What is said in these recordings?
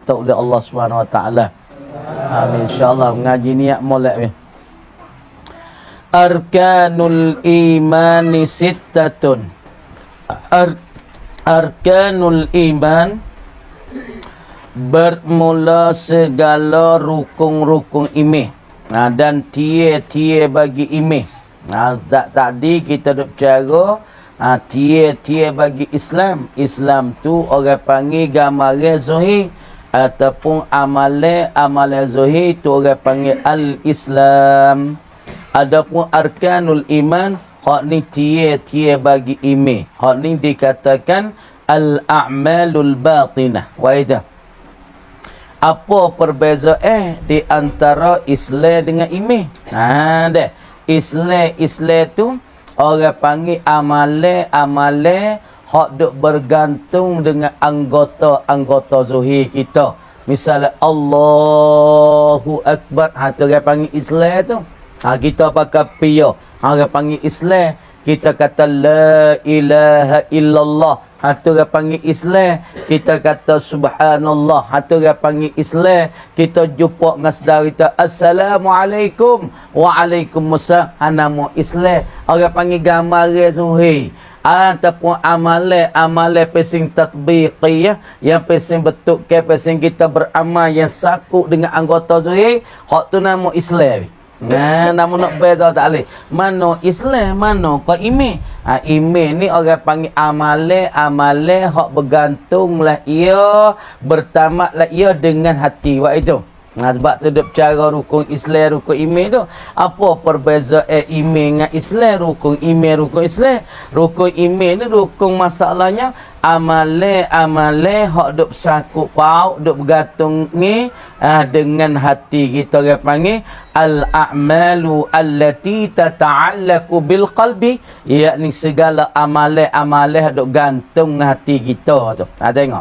kita oleh Allah Subhanahu Wa Taala. Amin. InsyaAllah mengaji niat molek ni. Arkanul imani sittatun. Arkanul iman, bermula segala rukun-rukun iman. Dan tiada bagi iman. Tadi kita duk cara tiada bagi Islam. Islam tu orang panggil gamare zahir, ataupun amale zahir tu orang panggil al-Islam. Adapun arkanul iman, hak ni tiada bagi iman. Hak ni dikatakan al-a'malul batinah. Waidah. Apa perbezaan di antara Islam dengan iman? Dah. Islam tu orang panggil amale hak duk bergantung dengan anggota zahir kita. Misalnya Allahu Akbar, tu orang panggil Islam tu. Kita pakai piyo, orang panggil Islam. Kita kata la ilaha illallah, tu orang panggil Islam. Kita kata subhanallah, tu orang panggil Islam. Kita jumpa dengan saudara kita, assalamualaikum, waalaikumsalam, nama Islam. Orang panggil gambar zuhir. Ataupun amale pesing tatbiqiyah, yang pesing betul ke pesing kita beramal yang sakut dengan anggota zuhir, hak tu nama Islam. Namun nak beza tak boleh. Mana Islam, mana kau iman. Iman ni orang panggil amale hak bergantunglah ia, bertamatlah ia dengan hati. Buat itu. Sebab tu duk cara rukun Islam, rukun iman tu. Apa perbezaan iman dengan Islam, rukun iman, rukun Islam? Rukun iman ni rukun masalahnya amale hak duk sakut pau, duk bergantung ni dengan hati kita, orang panggil al-a'malu allati tata'allaqu bil qalbi, yakni segala amale duk gantung dengan hati kita tu. Tengok.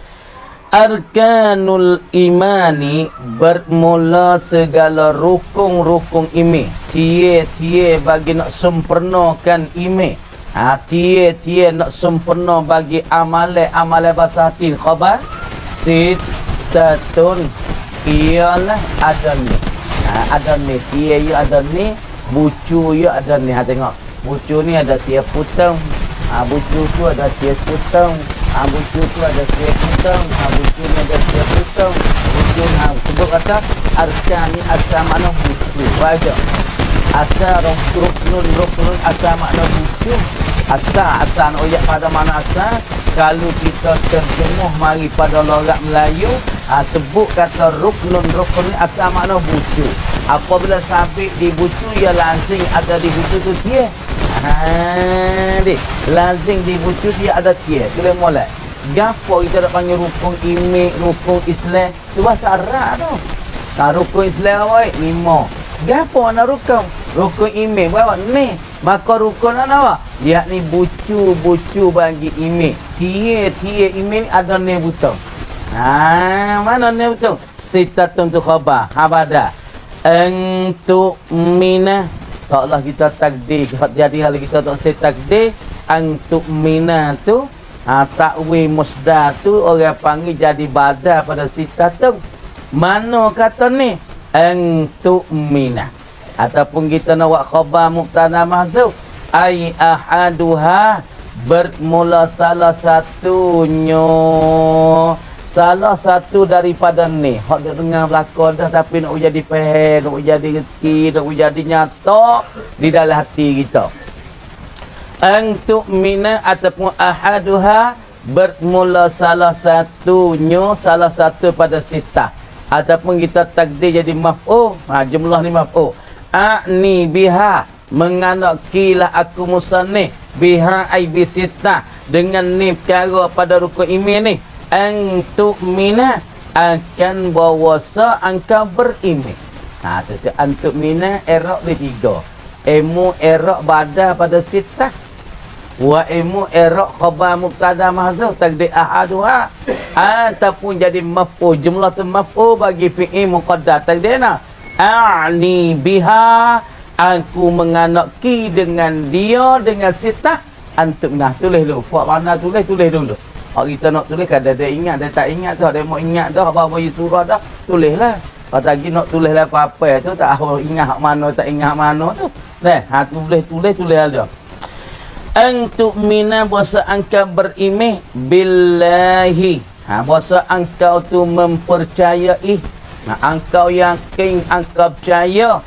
Arkanul imani, bermula segala rukun-rukun iman. Tiada bagi nak sempurnakan iman. Tiada nak sempurna bagi amale bahasa hati. Khabar sittatun, ialah ada ni. Ada ni, tiada ada ni, bucu ya ada ni. Tengok. Bucu ni ada tiap putang. Bucu tu ada tiap putang. Bucu tu ada tiap putang. Bucu ni ada tiap putang. Bucu sebut kata arkan ni asal makna bucu. Baca. Asal rukun asal makna bucu. Asal oyak pada mana asal. Kalau kita terjemuh mari pada logat Melayu, sebut kata rukun ni asal makna bucu. Apabila sabit di bucu, ia langsing ada di bucu tu dia. Lazim di bucu dia ada tiap. Boleh mulai. Gapo kita nak panggil rukun iman, rukun Islam? Tu bahasa Arab tu. Rukun Islam awak 5. Gapo nak rukun? Rukun iman berapa? Ni. Maka rukun apa? Yakni bucu bagi iman. Tiap iman ada ni butang. Mana ni butang? Sittatun tu khabar. Habada. Antu mina. Seolah kita takdir. Jadi hal kita tak say takdir. Antu mina tu. Takwi musda tu orang panggil jadi badal pada sittatun. Mana kata ni? Antu mina. Ataupun kita nak buat khabar mubtada mahzuf. Ai ahaduha, bermula salah satunya. Salah satu daripada ni. Hak dia dengar belakang dah tapi nak jadi faham, nak jadi reti, nak jadi nyata di dalam hati kita. Antu mina ataupun ahaduha, bermula salah satunya, salah satu pada sitah. Ataupun kita takdir jadi maf'ul. Jumlah ni maf'ul. A'ni biha, menganakkilah aku musannif. Biha ai bisitah, dengan ni perkara pada rukun iman ni. Antu mina, akan bawasa engkau beriman. Tu antu mina erok di 3. Emu erok badal pada sitah. Wa emu erok khabar mubtada mahzuf takdir ahaduha. Ataupun jadi maf'ul, jumlah tu maf'ul bagi fi'il muqaddar takdirna. A'ni biha, aku menganaki dengan dia, dengan sitah. Antum nah tulis dulu. Buat mana tulis dulu. Orang kita nak tulis kadang dia ingat, dia tak ingat tu, dia mau ingat dah apa-apa surah dah, tulislah. Kalau tak lagi nak tulis apa-apa tu, tak tahu ingat hak mana, tak ingat hak mana tu. Ha, tulis aja. Antuk mina bahasa engkau berimeh billahi. Ha, bahasa engkau tu mempercayai. Ha, engkau yakin, engkau percaya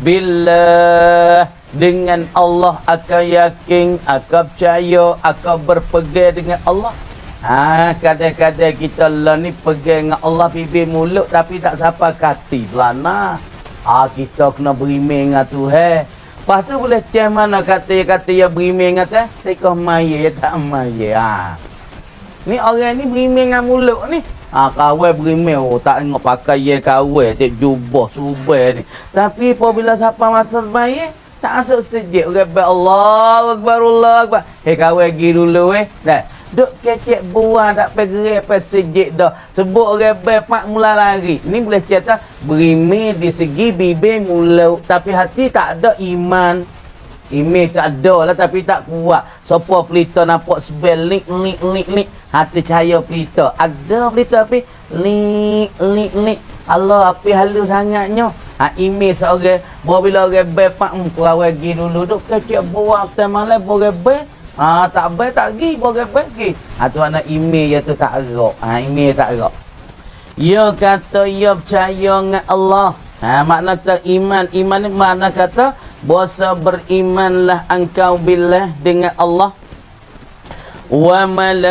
billah, dengan Allah akan yakin, akan percaya, akan berpegang dengan Allah. Ha, kadang-kadang kita lah ni pegang dengan Allah bibir mulut tapi tak sampai hati belana. Ha, kita kena berimeh dengan Tuhan. Lepas tu boleh cek mana kata yang berimeh dengan Tuhan? Tekah maya, tak maya. Ha. Ni orang ni berimeh dengan mulut ni. Ha, kawai berimeh, oh, tak tengok pakai ye kawai, cek jubah, subah ni. Tapi apabila siapa masa maya, tak masuk sejik. Orang Allah Akbar, Allah Akbar. Kawai pergi dulu Dah. Duk kecek buah tak pergi apa sejik dah. Sebut orang bepak mula lari. Ni boleh cerita berimeh di segi bibir mulut tapi hati tak ada iman. Iman tak ada lah tapi tak kuat. Sopo pelita nampak sebel lik. Hati cahaya pelita. Ada pelita tapi lik. Allah api halus sangatnya. Ha, iman seorang. Bila orang bepak kurang pergi dulu. Duk kecek buah kita malam orang bepak. Ha, tak baik tak pergi, boleh pergi. Ha, tu anak email tu tak gerak. Ha, email tak gerak. Ya kata ya percaya dengan Allah. Ha, makna kata iman. Iman ni makna kata bahasa berimanlah engkau billah dengan Allah. Wa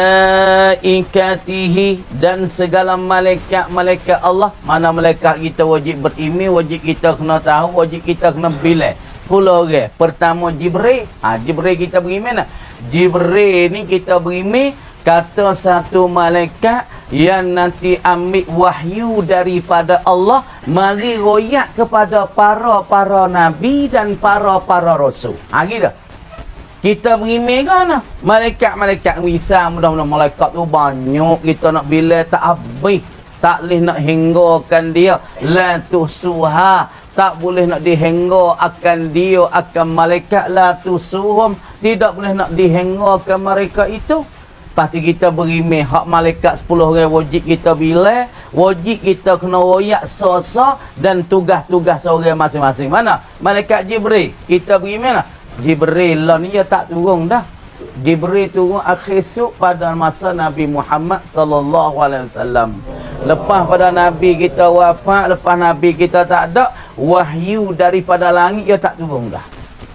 malaikatihi, dan segala malaikat Allah. Mana malaikat kita wajib beriman, wajib kita kena tahu, wajib kita kena billah. 10 orang. Pertama Jibril. Ha, Jibril kita beriman lah. Jibril ni kita beriman kata satu malaikat yang nanti ambil wahyu daripada Allah mari royak kepada para nabi dan para rasul. Ha, gitu. Kita beriman kan malaikat Isa, mudah-mudahan malaikat tu banyak kita nak bila tak habis, tak boleh nak hinggakan dia. La tusuha, tak boleh nak dihengga akan dia, akan malaikat la tusuhum, tidak boleh nak dihengga akan mereka itu. Pasti kita beriman hak malaikat 10 orang wajib kita bila, wajib kita kena royak sosa dan tugas-tugas seorang masing-masing. Mana? Malaikat Jibril, kita beriman lah. Jibril lah ni dia tak turun dah. Jibril turun akhir suk pada masa Nabi Muhammad sallallahu alaihi wasallam. Lepas pada Nabi kita wafat, lepas Nabi kita tak ada, wahyu daripada langit dia tak turun dah.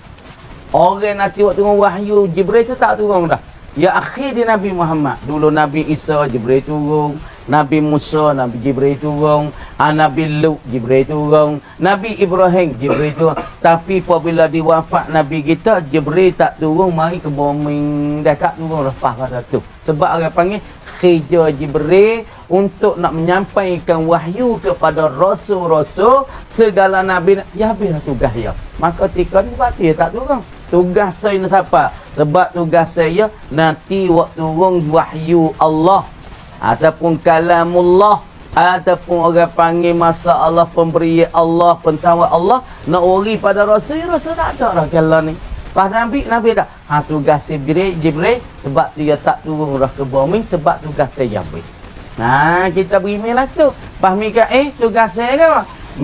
Orang nanti waktu turun wahyu Jibril tu tak turun dah. Ya akhir di Nabi Muhammad. Dulu Nabi Isa Jibril turun, Nabi Musa Nabi Jibril turun, Nabi Lut Jibril turun, Nabi Ibrahim Jibril turun. Tapi apabila diwafat Nabi kita, Jibril tak turun, mari ke bumi dah tak turun lepas pada tu. Sebab orang panggil kerja Jibril untuk nak menyampaikan wahyu kepada rasul-rasul segala nabi. Ya habislah tugas dia. Maka ketika ni berarti dia tak turun. Tugas saya ni siapa? Sebab tugas saya nanti waktu turun wahyu Allah ataupun kalamullah ataupun orang panggil masa Allah pemberi Allah, pentawa Allah nak uri pada rasul tak ada dah kalau ni. Pas Nabi tak. Ha, tugas Jibril sebab dia tak turun dah ke bumi sebab tugas saya Jibril. Nah, kita beriman lah tu. Pas Mikail tugas saya apa?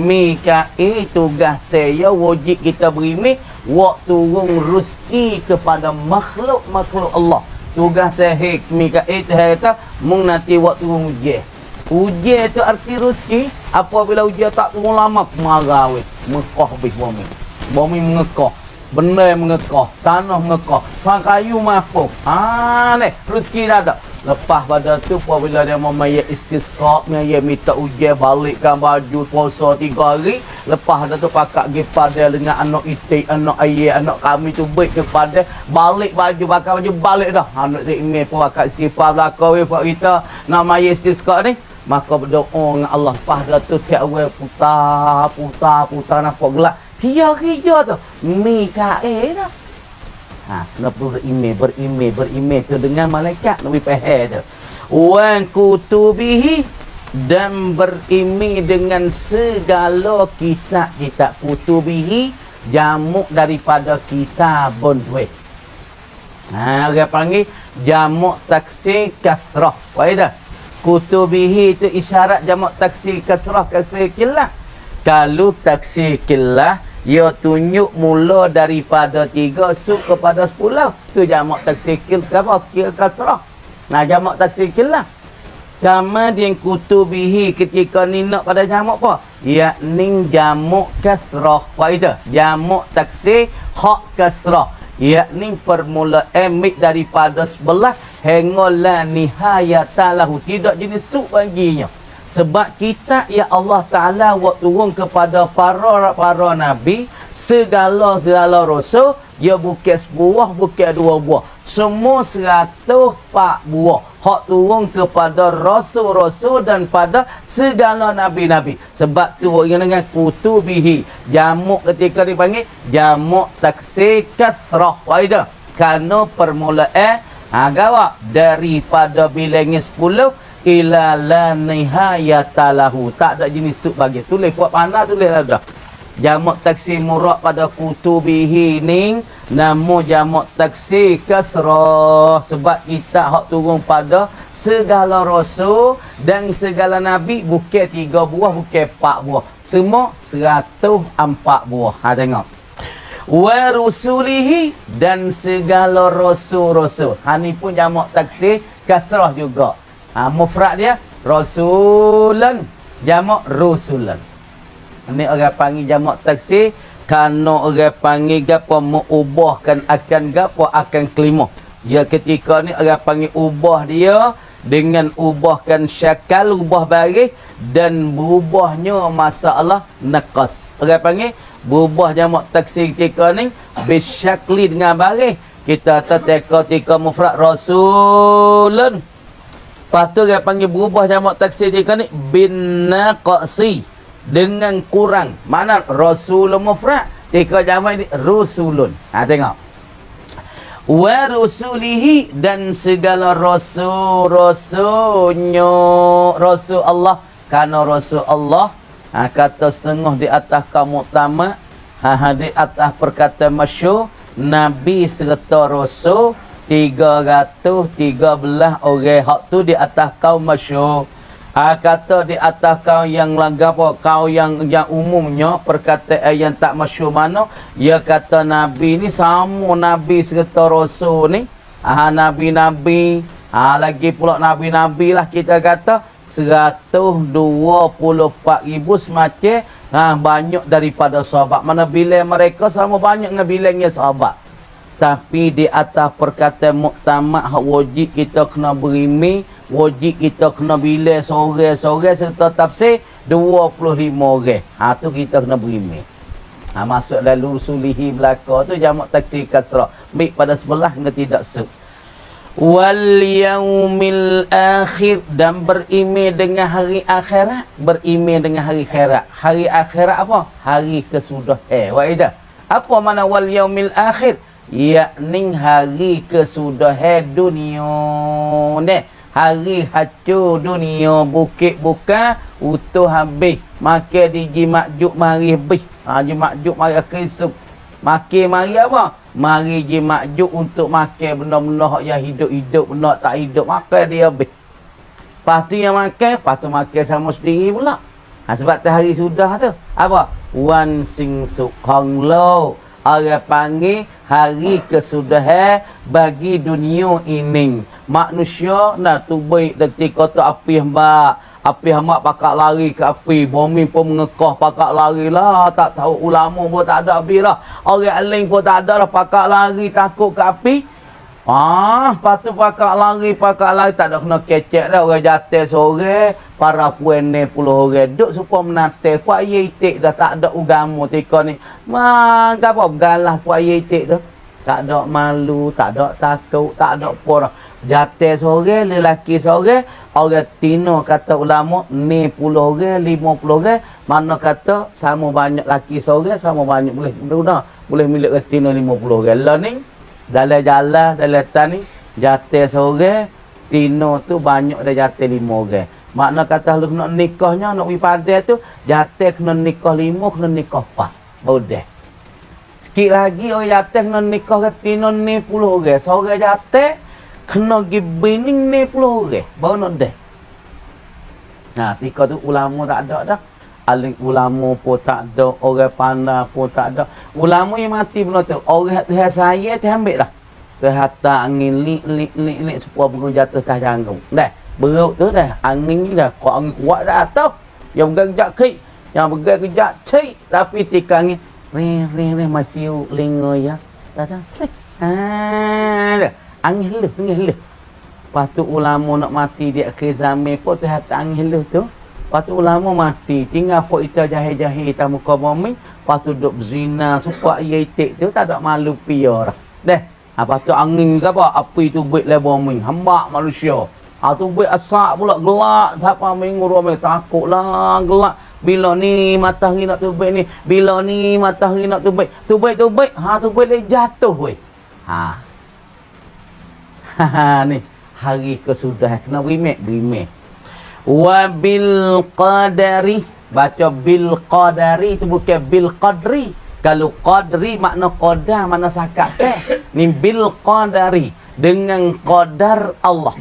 Mikail tugas saya wajib kita beriman waktu turun rezeki kepada makhluk-makhluk Allah. Tugas saya Mikail tu kata mung nanti waktu turun ujian. Ujian tu arti rezeki. Apabila ujian tak turun lama marah weh. Mekah habis bumi. Bumi mengekah. Benar mengekah, tanah mengekah, kayu mampu. Ha ni rezeki dah ada. Lepas pada tu apabila dia memaya istisqa, dia minta ujian balikkan baju puasa 3 hari. Lepas dah tu pakak pergi pada dengan anak itik, anak ayah, anak kami tu baik kepada balik baju, pakai baju balik dah. Anak email pun pakak istighfar belakang we buat kita nak maya istisqa ni. Maka berdoa dengan Allah. Lepas dah tu tiap orang putar nampak gelap. Hija tu Mikail dah. Ha, nak berimej tu dengan malaikat Nabi faham tu. Wa kutubihi, dan berimej dengan segala kitab kutubihi, jamuk daripada kitabun tu. Ha, orang panggil jamak taksir kasrah. Faedah. Kutubihi itu isyarat jamak taksir kasrah, taksir killah. Kalau taksir killah, ia tunjuk mula daripada 3 sub kepada 10. Tu jamak taksir kasrah. Nah, jamak taksir killah. Kemudian kutubihi ketika ni nak pada jamak apa? Yakni jamak kasrah. Faedah. Jamak taksir hak kasrah. Yakni permulaan mik daripada 11 hingga la nihayatalahu. Tidak jenis sub baginya. Sebab kita ya Allah Ta'ala waktu turun kepada para nabi, segala rasul, dia bukan sebuah, bukan 2 buah. Semua 104 buah. Hak turun kepada rasul-rasul dan pada segala nabi-nabi. Sebab tu orang dengan kutubihi. Jamak ketika dipanggil, jamak taksir kasrah. Faedah. Kerana permulaan, gawak daripada bilangnya 10, ila la nihayatalahu. Tak ada jenis sub bagi. Tulis buat panah, tulis lah dah. Jamak taksir murad pada kutubihi ni nama jamak taksir kasrah. Sebab kita hak turun pada segala rasul dan segala nabi, bukan 3 buah, bukan 4 buah. Semua 104 buah. Tengok. Wa rusulihi dan segala rasul-rasul. Ni pun jamak taksir kasrah juga. Mufrad dia rasulan, jamak rusulan. Ini orang panggil jamak taksir kerana orang panggil gapo mengubahkan akan gapo akan kelima. Ya, ketika ni orang panggil ubah dia dengan ubahkan syakal, ubah baris dan berubahnya masalah naqas. Orang panggil berubah jamak taksir ketika ni bisyakli dengan baris. Kita teka mufrad rasulan. Lepas tu dia panggil berubah jamak taksir ketika ni bin naqasi, dengan kurang. Mana rasul mufrad, ketika jamak ni rusulun. Tengok. Wa rusulihi dan segala rasul-rasulnya, rasul Allah. Karena rasul Allah, kata setengah di atas kaum utama, di atas perkataan masyhur, nabi serta rasul 313 orang. Hak tu di atas kaum masyhur. Kata di atas kaum yang apa, kaum yang umumnya perkataan yang tak masyhur mana, dia kata nabi ni sama nabi serta rasul ni. Nabi-nabi, lagi pula nabi-nabi lah kita kata 124,000 semacam. Banyak daripada sahabat. Mana bilang mereka sama banyak dengan bilangnya sahabat. Tapi di atas perkataan muktamad hak wajib kita kena berimi, wajib kita kena bilang sore-sore serta tafsir 25 orang. Tu kita kena berimi. Masuk dalam rusulihi belaka tu jamak taksir kasrah. Baik pada sebelah hingga tidak sub. Wal yaumil akhir dan berimi dengan hari akhirat, berimi dengan hari akhirat. Hari akhirat apa? Hari kesudahan. Waidah. Apa makna wal yaumil akhir? Yakni hari kesudahan dunia ni. Hari hancur dunia, bukit buka utuh habis. Makan di jimakjuk mari habis. Jimakjuk mari akhir. Makan mari apa? Mari jimakjuk untuk makan benda-benda yang hidup-hidup, benda tak hidup, makan dia habis. Lepas tu yang makan, lepas tu makan sama sendiri pula. Sebab tu hari sudah tu. Apa? Wan sing sukong lo. Orang panggil hari kesudahan bagi dunia ini. Manusia nak tu baik ketika tu api hamba. Api hamba pakak lari ke api. Bumi pun mengekah pakak lari lah. Tak tahu ulama pun tak ada api lah. Orang lain pun tak ada lah. Pakak lari takut ke api. Lepas tu pakak lari. Tak ada kena kecek dah. Orang jatuh sore. Para puan-puan puluh orang duduk supaya menate. Kuat ye itik dah tak ada agama tika ni. Apa galah kuat ye itik tu. Tak ada malu, tak ada takut, tak ada apa. Jatuh sore, lelaki sore. Orang tino kata ulama ni 10 orang, 50 orang. Mana kata sama banyak laki sore, sama banyak boleh guna. Boleh milik tino 50 orang. Lah ni dalam jalan, dalam tan ni jatuh sore, tino tu banyak dah jatuh 5 orang. Makna kata lu nak nikahnya, nak pergi padai tu, jatuh kena nikah 5, kena nikah 4. Boleh. Sikit lagi orang jatuh kena nikah ke tino ni 10 orang. Seorang jatuh, Kena pergi bining ni puluh orang. Baru nak dah. Nah, tika tu ulama tak ada dah. Alim ulama pun tak ada. Orang pandai pun tak ada. Ulama yang mati pun tu. Orang Tuhan saya tu ambil dah. Tuhan hantar angin lik supaya burung jatuh atas janggung. Dah. Beruk tu dah. Angin ni dah. Kau angin kuat dah atas. Yang bergerak kejap kik. Yang bergerak kejap cik. Tapi tika angin. Ring masih lingo ya. Datang. Angin lu. Lepas tu ulama nak mati di akhir zaman pun tu hati angin lu tu. Lepas tu ulama mati. Tinggal pun kita jahil-jahil atas muka bumi. Lepas tu duduk berzina. Supaya ia itik tu tak ada malu pior. Deh. Lepas tu angin ke apa? Api tu baik le bumi. Hambak manusia. Tu baik asak pula gelak. Siapa minggu ramai takutlah gelak. Bila ni matahari nak terbit ni. Bila ni matahari nak terbit. Terbit. Terbit dia jatuh weh. Ni. Hari kesudah. Kena berimek. Wa bil qadari. Baca bil qadari. Itu bukan bil qadri. Kalau qadri makna qadar. Makna sakat teh. Ni bil qadari. Dengan qadar Allah.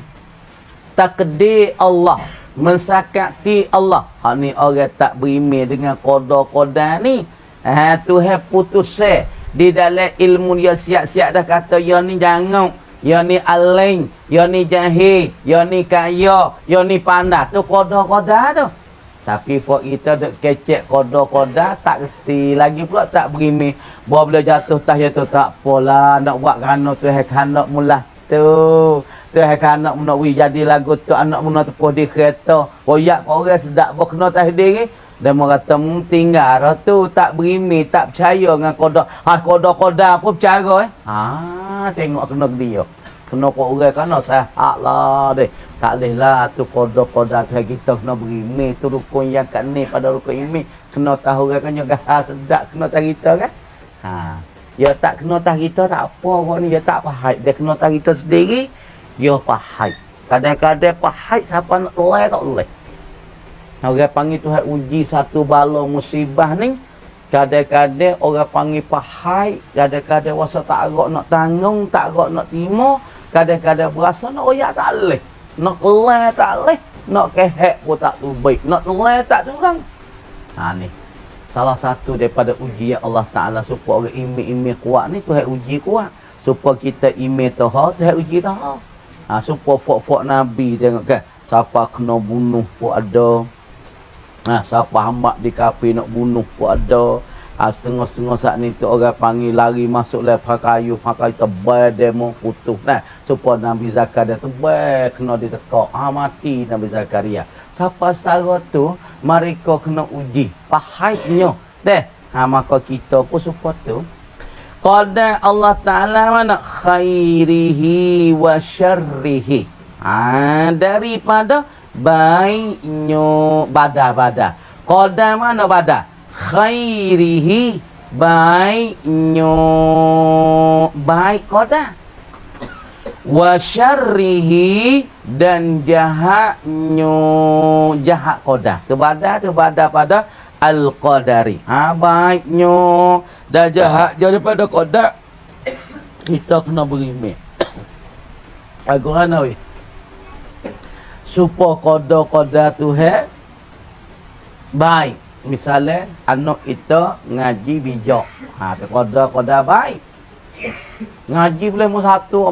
Takdir Allah. Mensakati Allah. Ni orang tak berimeh dengan qadar ni. Tuhan putus di dalam ilmu dia siap-siap dah kata ya ni jangan. Ya ni aling, ya ni jahil, ya ni kaya, ya ni pandai. Tu qadar tu. Tapi pok kita duk kecek qadar tak reti lagi pula tak berimeh. Bawa bila jatuh tah jatuh tak apalah nak buat kerana Tuhan kanak mulah tu. Tuhan kanak nak jadi lagu tu anak muna tepuh di kereta. Royak kau orang sedap buat kena tah diri. Dan mereka kata tinggal tu tak berimeh, tak percaya dengan qadar. Qadar apa percaya tengok kena dia. Kena kau orang kan sahak lah deh. Tak boleh lah tu qadar kita kena berimeh. Tu rukun yang kat ni pada rukun ini. Kena tahu orang kan juga sedap kena tahu kita kan. Ya tak kena tahu kita tak apa orang ni. Ya tak pahit. Dia kena tahu kita sendiri. Dia pahit. Kadang-kadang pahit siapa nak lelai tak lelai. Orang panggil Tuhan uji satu bala musibah ni. Kadang-kadang orang panggil pahai. Kadang-kadang rasa tak agak nak tanggung. Tak agak nak terima. Kadang-kadang berasa nak royak tak boleh. Nak lelai tak boleh. Nak kehek pun tak baik. Nak lelai tak curang. Ni. Salah satu daripada ujian Allah Ta'ala. Supaya orang imi-imi kuat ni Tuhan uji kuat. Supaya kita imi tahu. Tuhan uji tahu. Supaya fok-fok Nabi tengok kan. Siapa kena bunuh pun ada. Siapa hambak di kapi nak bunuh pun ada. Setengah-setengah saat ni tu orang panggil lari masuk lepas kayu tebal demo putus. Supaya Nabi Zakaria tebal kena ditekak. Mati Nabi Zakaria. Siapa setara tu mereka kena uji. Pahitnya. Maka kita pun supaya tu. Qadar Allah Ta'ala mana? Khairihi wa syarrihi. Daripada baiknya bada. Qadar mana bada? Khairihi baiknya baik qadar. Wa syarrihi dan jahatnya jahat qadar. Tu bada pada al-qadari. Baiknya dan jahat daripada qadar. Kita kena berimeh. Aku mana weh? Supaya qadar Tuhan baik. Misalnya anak kita ngaji bijak. Qadar baik. Ngaji boleh umur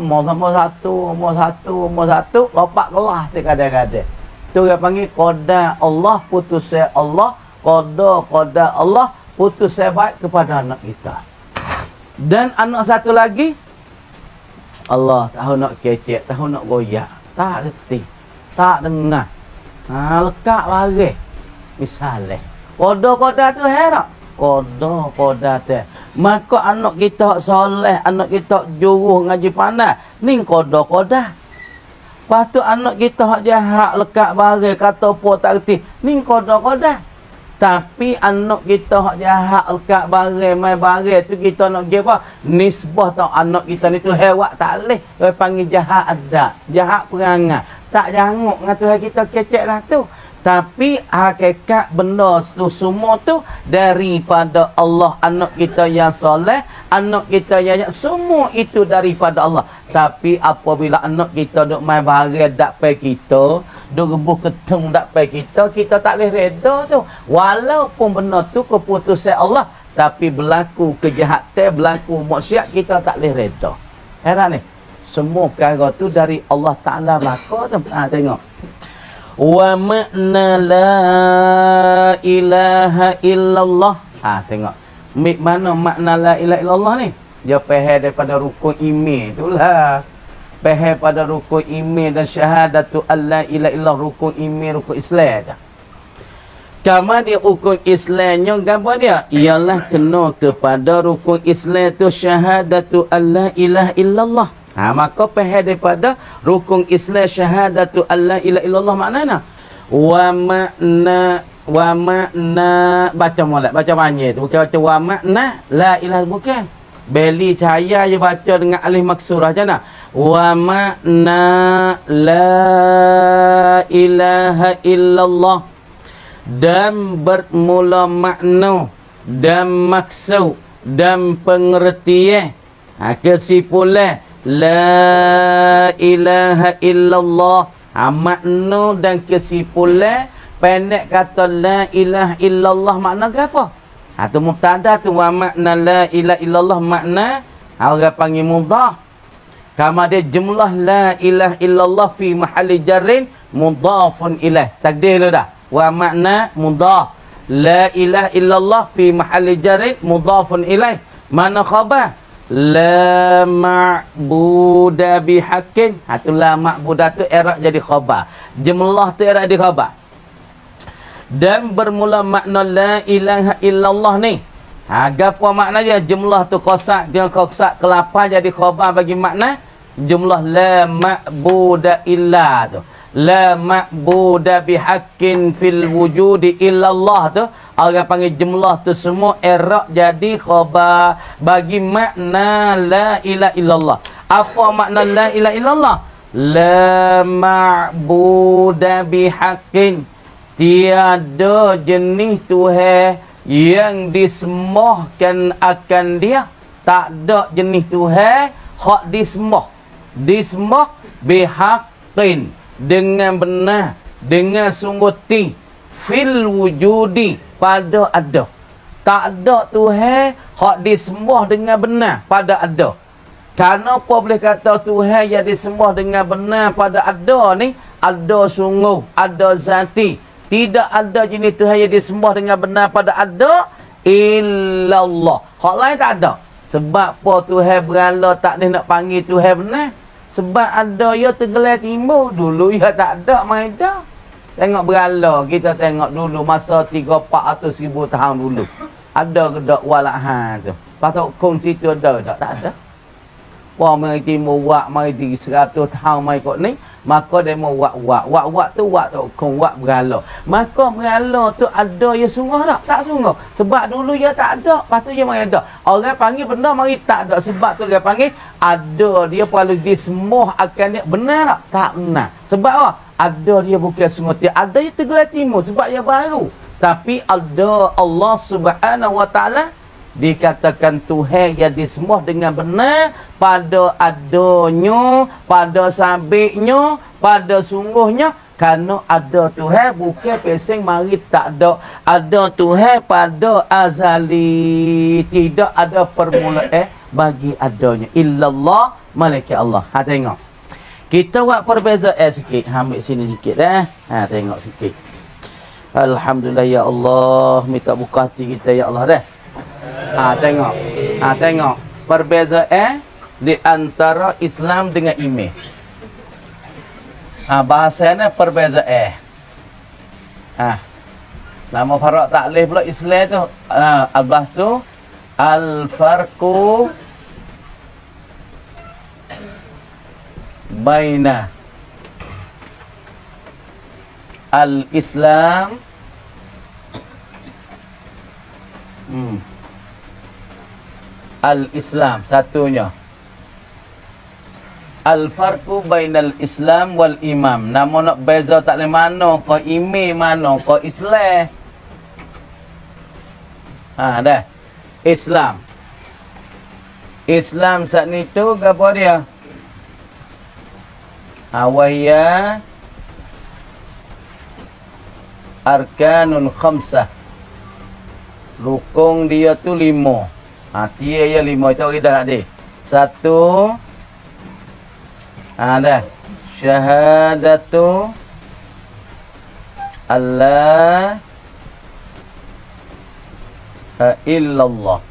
satu, lopak kelas dia kadang-kadang. Tu dia panggil qadar Allah, putus Allah. Qadar Allah, putus baik kepada anak kita. Dan anak satu lagi, Allah tahu nak kecek, tahu nak goyak. Tak reti. Tak dengar. Lekak lagi. Misalnya. Qadar tu herak. Qadar tu. Maka anak kita soleh, anak kita juruh ngaji pandai. Ni qadar. Lepas tu anak kita hak jahat, lekak barai, kata apa tak reti. Ni qadar. Tapi anak kita hak jahat, lekak barai, mai barai tu kita nak pergi apa? Nisbah tau anak kita ni tu hewak tak boleh. Dia panggil jahat adat, jahat perangai. Tak janguk dengan Tuhan kita kecek lah tu. Tapi hakikat benda tu semua tu daripada Allah. Anak kita yang soleh, anak kita yang semua itu daripada Allah. Tapi apabila anak kita duk main barang dak pai kita, duk rebuh ketung dak pai kita, kita tak boleh reda tu. Walaupun benda tu keputusan Allah, tapi berlaku kejahatan, berlaku maksiat, kita tak boleh reda. Heran ni. Semua perkara tu dari Allah Ta'ala berlaku tu. Tengok. Wa makna la ilaha illallah. Tengok. Mana makna la ilaha illallah ni? Dia faham daripada rukun iman itulah. Faham pada rukun iman dan syahadatu alla ilaha illallah, rukun iman, rukun Islam. Kama dia rukun Islamnya gapo dia? Ialah kena kepada rukun Islam tu syahadatu alla ilaha illallah. Maka faham daripada rukun Islam syahadatu alla ilaha illallah maknanya wa makna baca molek, baca banyak tu bukan baca wa makna la ilaha, bukan beli cahaya je baca dengan alif maksurah je nak. Wa makna la ilaha illallah, dan bermula makna dan maksud dan pengertian kesimpulan la ilaha illallah. Makna dan kesimpulan pendek kata la ilaha illallah makna apa? Tu mubtada tu, wa makna la ilaha illallah makna orang panggil mudhaf. Kama dia jumlah la ilaha illallah fi mahalli jarrin mudhafun ilaih. Takdir lu dah. Wa makna mudhaf. La ilaha illallah fi mahalli jarrin mudhafun ilaih. Mana khabar? La ma'buda bihaqqin. Tu la ma'buda tu i'rab jadi khabar. Jumlah tu i'rab jadi khabar. Dan bermula makna la ilaha illallah ni. Apa makna dia? Jumlah tu kosak, dia kosak kelapa jadi khabar bagi makna jumlah la ma'buda illa tu. La ma'buda bihaqqin fil wujudi illallah tu. Orang panggil jumlah tu semua i'rab jadi khabar bagi makna la ilaha illallah. Apa makna la ilaha illallah? La ma'buda bihaqqin, tiada jenis Tuhan yang disembahkan akan dia. Tak ada jenis Tuhan hak disembah. Disembah bihaqqin, dengan benar, dengan sungguh ti, fil wujudi, pada ada. Tak ada Tuhan hak disembah dengan benar pada ada. Kenapa boleh kata Tuhan yang disembah dengan benar pada ada ni? Ada sungguh, ada zati. Tidak ada jenis Tuhan yang disembah dengan benar pada ada illallah. Hak lain tak ada. Sebab apa Tuhan berala tak boleh nak panggil Tuhan benar? Sebab ada ya tergelar timbul. Dulu ya tak ada, main dah. Tengok berala, kita tengok dulu masa 300-400 ribu tahun dulu. Ada ke tak walahan tu? Patut hukum situ ada tak? Tak ada. Wah, mari timbul wak, mari 100 tahun mari kot ni. Maka dia mau wak tu wak tu hukum wak berala. Maka berala tu ada ya sungguh tak? Tak sungguh. Sebab dulu ya tak ada, lepas tu dia mari ada. Orang panggil benda mari tak ada. Sebab tu dia panggil ada, dia perlu disembah akan dia. Benar tak? Tak benar. Sebab apa? Ada dia bukan sungguh dia. Ada dia tergelar timur sebab dia baru. Tapi ada Allah Subhanahu Wa Ta'ala dikatakan Tuhan yang disembah dengan benar pada adanya, pada sabitnya, pada sungguhnya. Kerana ada Tuhan bukan pesing mari tak ada. Ada Tuhan pada azali, tidak ada permulaan bagi adanya. Illallah, malaikat Allah. Tengok. Kita buat perbezaan sikit. Ambil sini sikit tengok sikit. Alhamdulillah ya Allah, minta buka hati kita ya Allah dah. Tengok. Tengok perbezaan di antara Islam dengan iman. Bahasanya perbezaan. Nama farak taklif pula Islam tu. Al-bahsu al-farqu baina al-Islam al-Islam satunya Al-farqu bainal Islam wal imam. Nama nak beza tak le mano ko ime mano ko Islam. Ha dah. Islam. Islam saat ni tu apa dia? Wahya arkanun khamsah. Rukun dia tu 5. Dia ya 5 itu kita ada. 1 dah. Syahadatu Allah illallah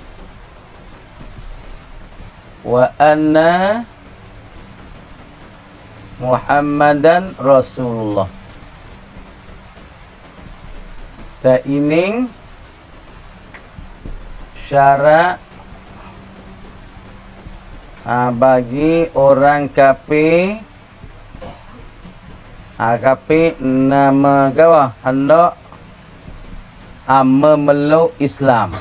wa anna Muhammadan Rasulullah. Dan ini syarat bagi orang kafir. Kafir nama gawa hendak memeluk Islam.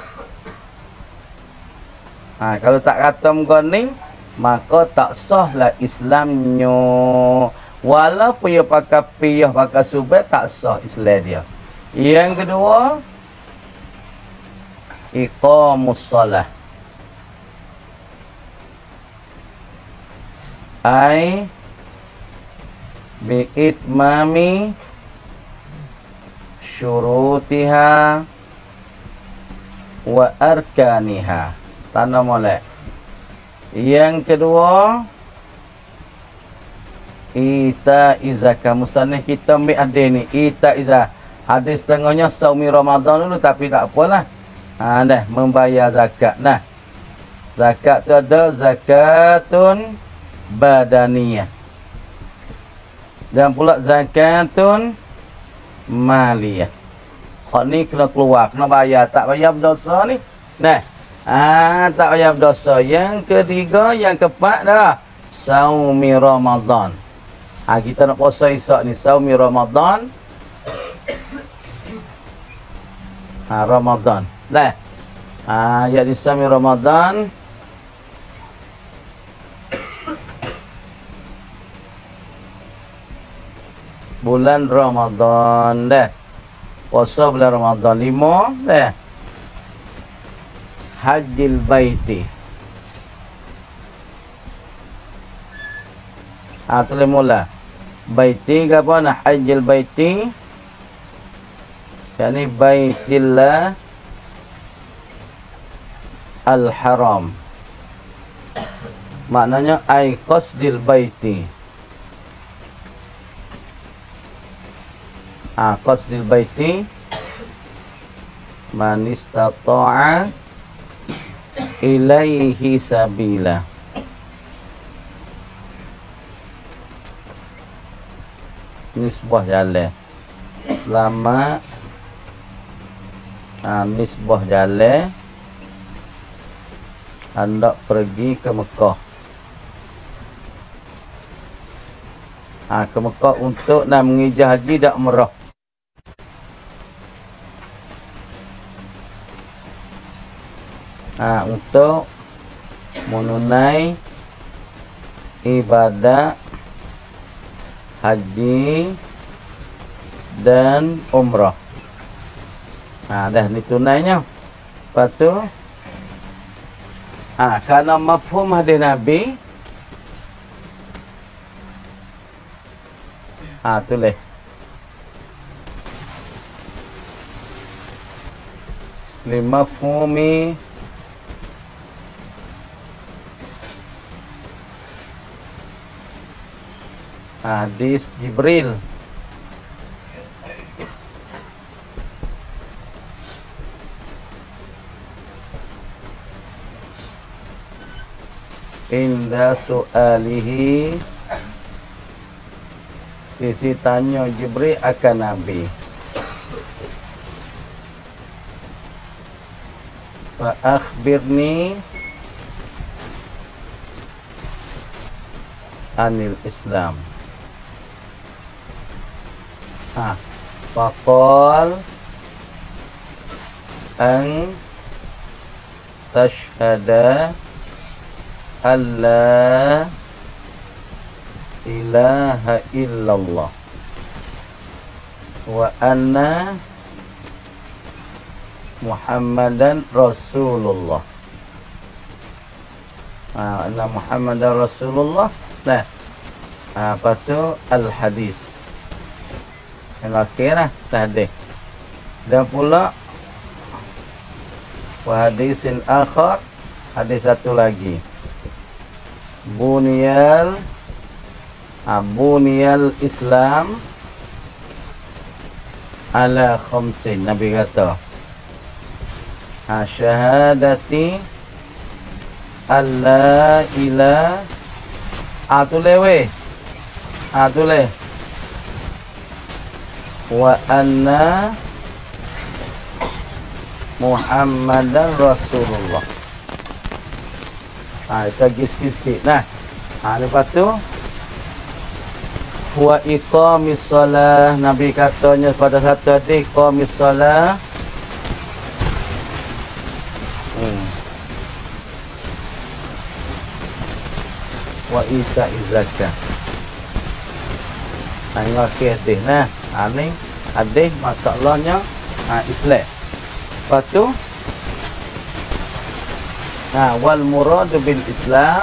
Kalau tak kata muka ni, maka tak sahlah Islamnya. Walaupun dia pakai piyah, pakai subet, tak sah Islam dia. Yang kedua, iqamus salah. Ai bi'itmami syurutiha wa arkaniha. Tanam molek. Yang kedua, ita izakah. Musanah kita ambil ada ni, ita izah. Hadis setengahnya saumi Ramadan dulu, tapi tak apalah. Dah membayar zakat. Nah, zakat tu ada zakatun badaniyah. Dan pula zakatun maliyah. Hak ni kena keluar, kena bayar. Tak bayar berdosa ni. Nah, tak bayar berdosa. Yang ketiga, yang keempat dah saumi Ramadan. Kita nak puasa Isyak ni, saumi Ramadan. Ramadan. Dah. Jadi saumi Ramadan. Bulan Ramadan dah. Puasa bulan Ramadan 5 dah. Hajjil baiti. Boleh mula. Baiti ke apa nak hajjil baiti? Yani baitillah al-haram. Maknanya ai qasdil baiti. Qasdil baiti man istata'a ilaihi sabila. Nisbah jalan. Selamat. Nisbah jalan. Hendak pergi ke Mekah. Ke Mekah untuk nak mengijah haji dan umrah. Untuk menunai ibadah haji dan umrah. Dah ni tunainya. Lepas tu kerana mafhum hadis Nabi, tulis limafhumi hadis Jibril. Inda su'alihi, sisi tanya Jibril akan Nabi. Fa akhbirni anil Islam. Faqal an tashhada alla ilaha illallah wa anna Muhammadan Rasulullah. Anna Muhammadan Rasulullah. Nah, apa tu al-hadis. Yang akhirnya tadi. Dan pula wa hadisin akhar, hadis satu lagi. Buniyal Islam ala khamsin. Nabi kata syahadati alla ilaha tulis tulis wa anna Muhammadan Rasulullah. Kita sikit-sikit. Nah, lepas tu wa iqamis shalah. Nabi katanya pada satu hadis iqamis shalah. Wa ita'iz zakah. Ini hadis. Nah, ini hadis masalahnya Islam. Lepas tu wal murad bil Islam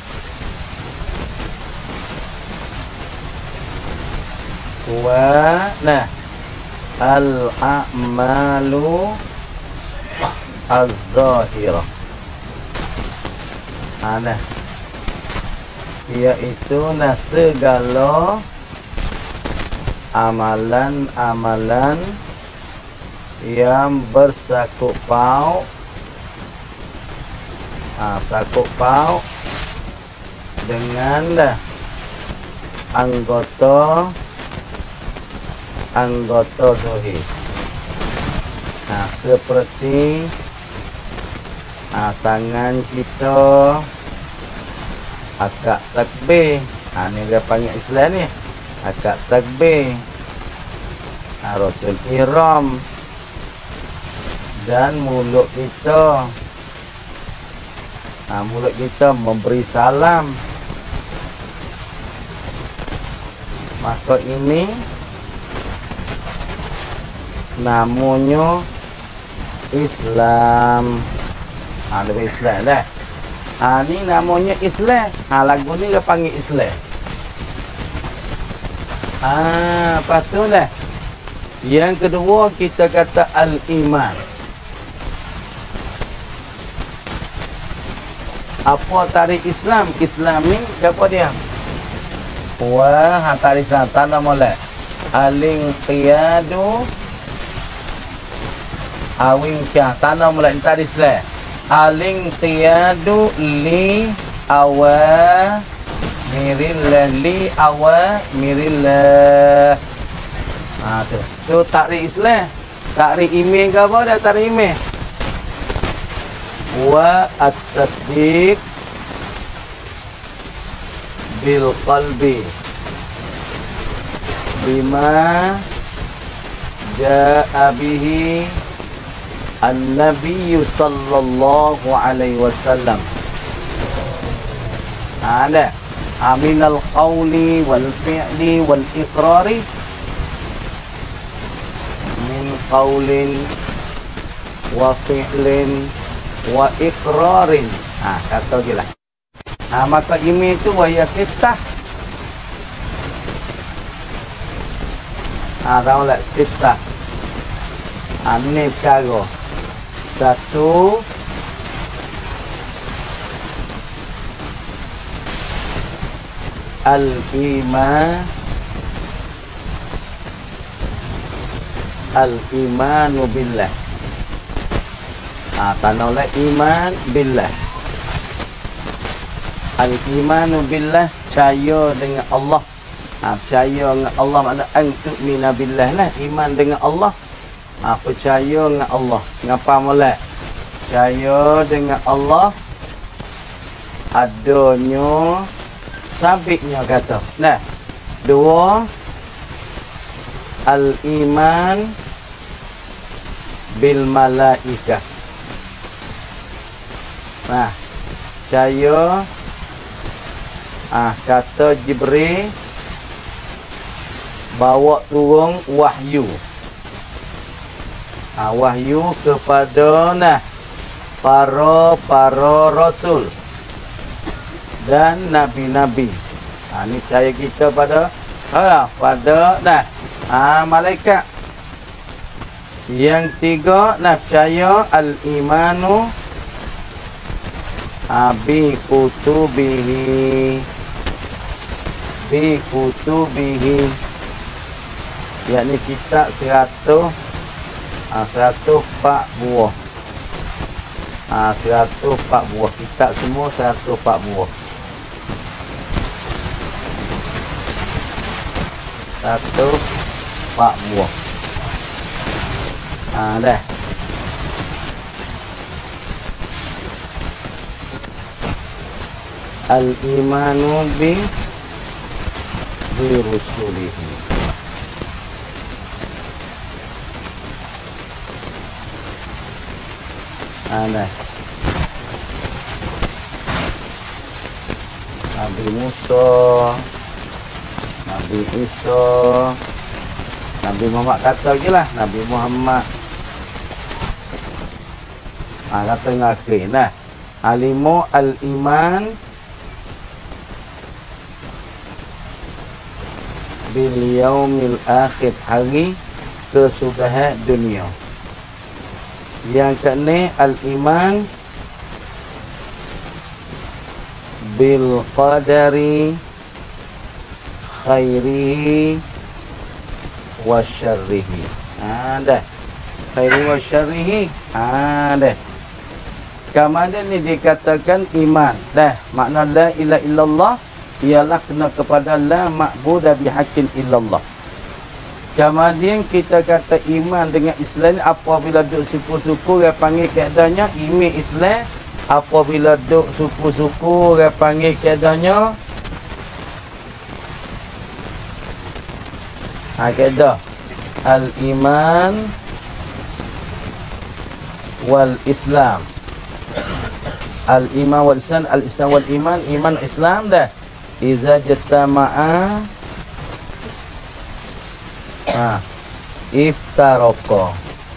wa al a'malu az-zahirah. Iaitu segala amalan-amalan yang bersangkut paut dengan anggota zahir. Seperti tangan kita akad takbir. Ni dia panggil Islam ni, akad takbir, rasul ihram. Dan mulut kita memberi salam. Maka ini namanya Islam. Lebih Islam dah. Ni namanya Islam. Lagu ni dia panggil Islam. Lepas tu dah. Yang kedua kita kata al-iman. Apa tarikh Islam? Islam ni apa dia? Tarikh Islam tanda molek. Aling qiyadu awing kah tanda molek tarikh Islam. Aling qiyadu li awa mirillah. Tu. So tarikh Islam. Tarikh iman ke apa dah tarikh iman? Wa at-tasdiq bil qalbi bima jaa bihi an-nabiy sallallahu alaihi wasallam. Ada aminal qawli wal fi'li wal iqrari min qawlin wa fi'lin wa iqrarin. Kata je lah. Maka iman itu wahya sittah. Tahu lah sittah. Ini perkara. Satu, al-imanu billah. Tanoleh iman billah. Al-imanu billah, percaya dengan Allah. Percaya dengan Allah makna antu'mina billah lah. Iman dengan Allah. Percaya dengan Allah. Ngapa molek? Percaya dengan Allah adanya sabitnya kata. Nah, dua, al-iman bil malaikah. Percaya Kata Jibril bawa turun wahyu. Wahyu kepada para rasul dan nabi-nabi. Ni percaya kita pada malaikat. Yang tiga, percaya al-imanu bi kutubihi. Yakni kitab 104 buah. 104 buah. Kitab semua 104 buah. 104 buah. Dah. Al-imanu bi rusulihi. Dah. Nabi Musa, Nabi Isa, Nabi Muhammad kata je lah. Nabi Muhammad kata dengan akhir. Alimu al-iman bil yaumil akhir, hari kesudahan dunia. Yang keenam, al-iman bil qadari khairihi wa syarrihi. Dah. Khairihi wa syarrihi. Dah. Kemudian ni dikatakan iman. Dah. Makna la ilaha illallah ialah kena kepada la ma'budu bihaqqin illallah. Kemudian kita kata iman dengan Islam apabila duduk suku-suku dia panggil keadaannya iman Islam. Apabila duduk suku-suku dia panggil keadaannya kaedah al-iman wal Islam. Al-iman wal Islam, al-Islam wal iman, iman Islam dah. Iza jatama'a iftaroko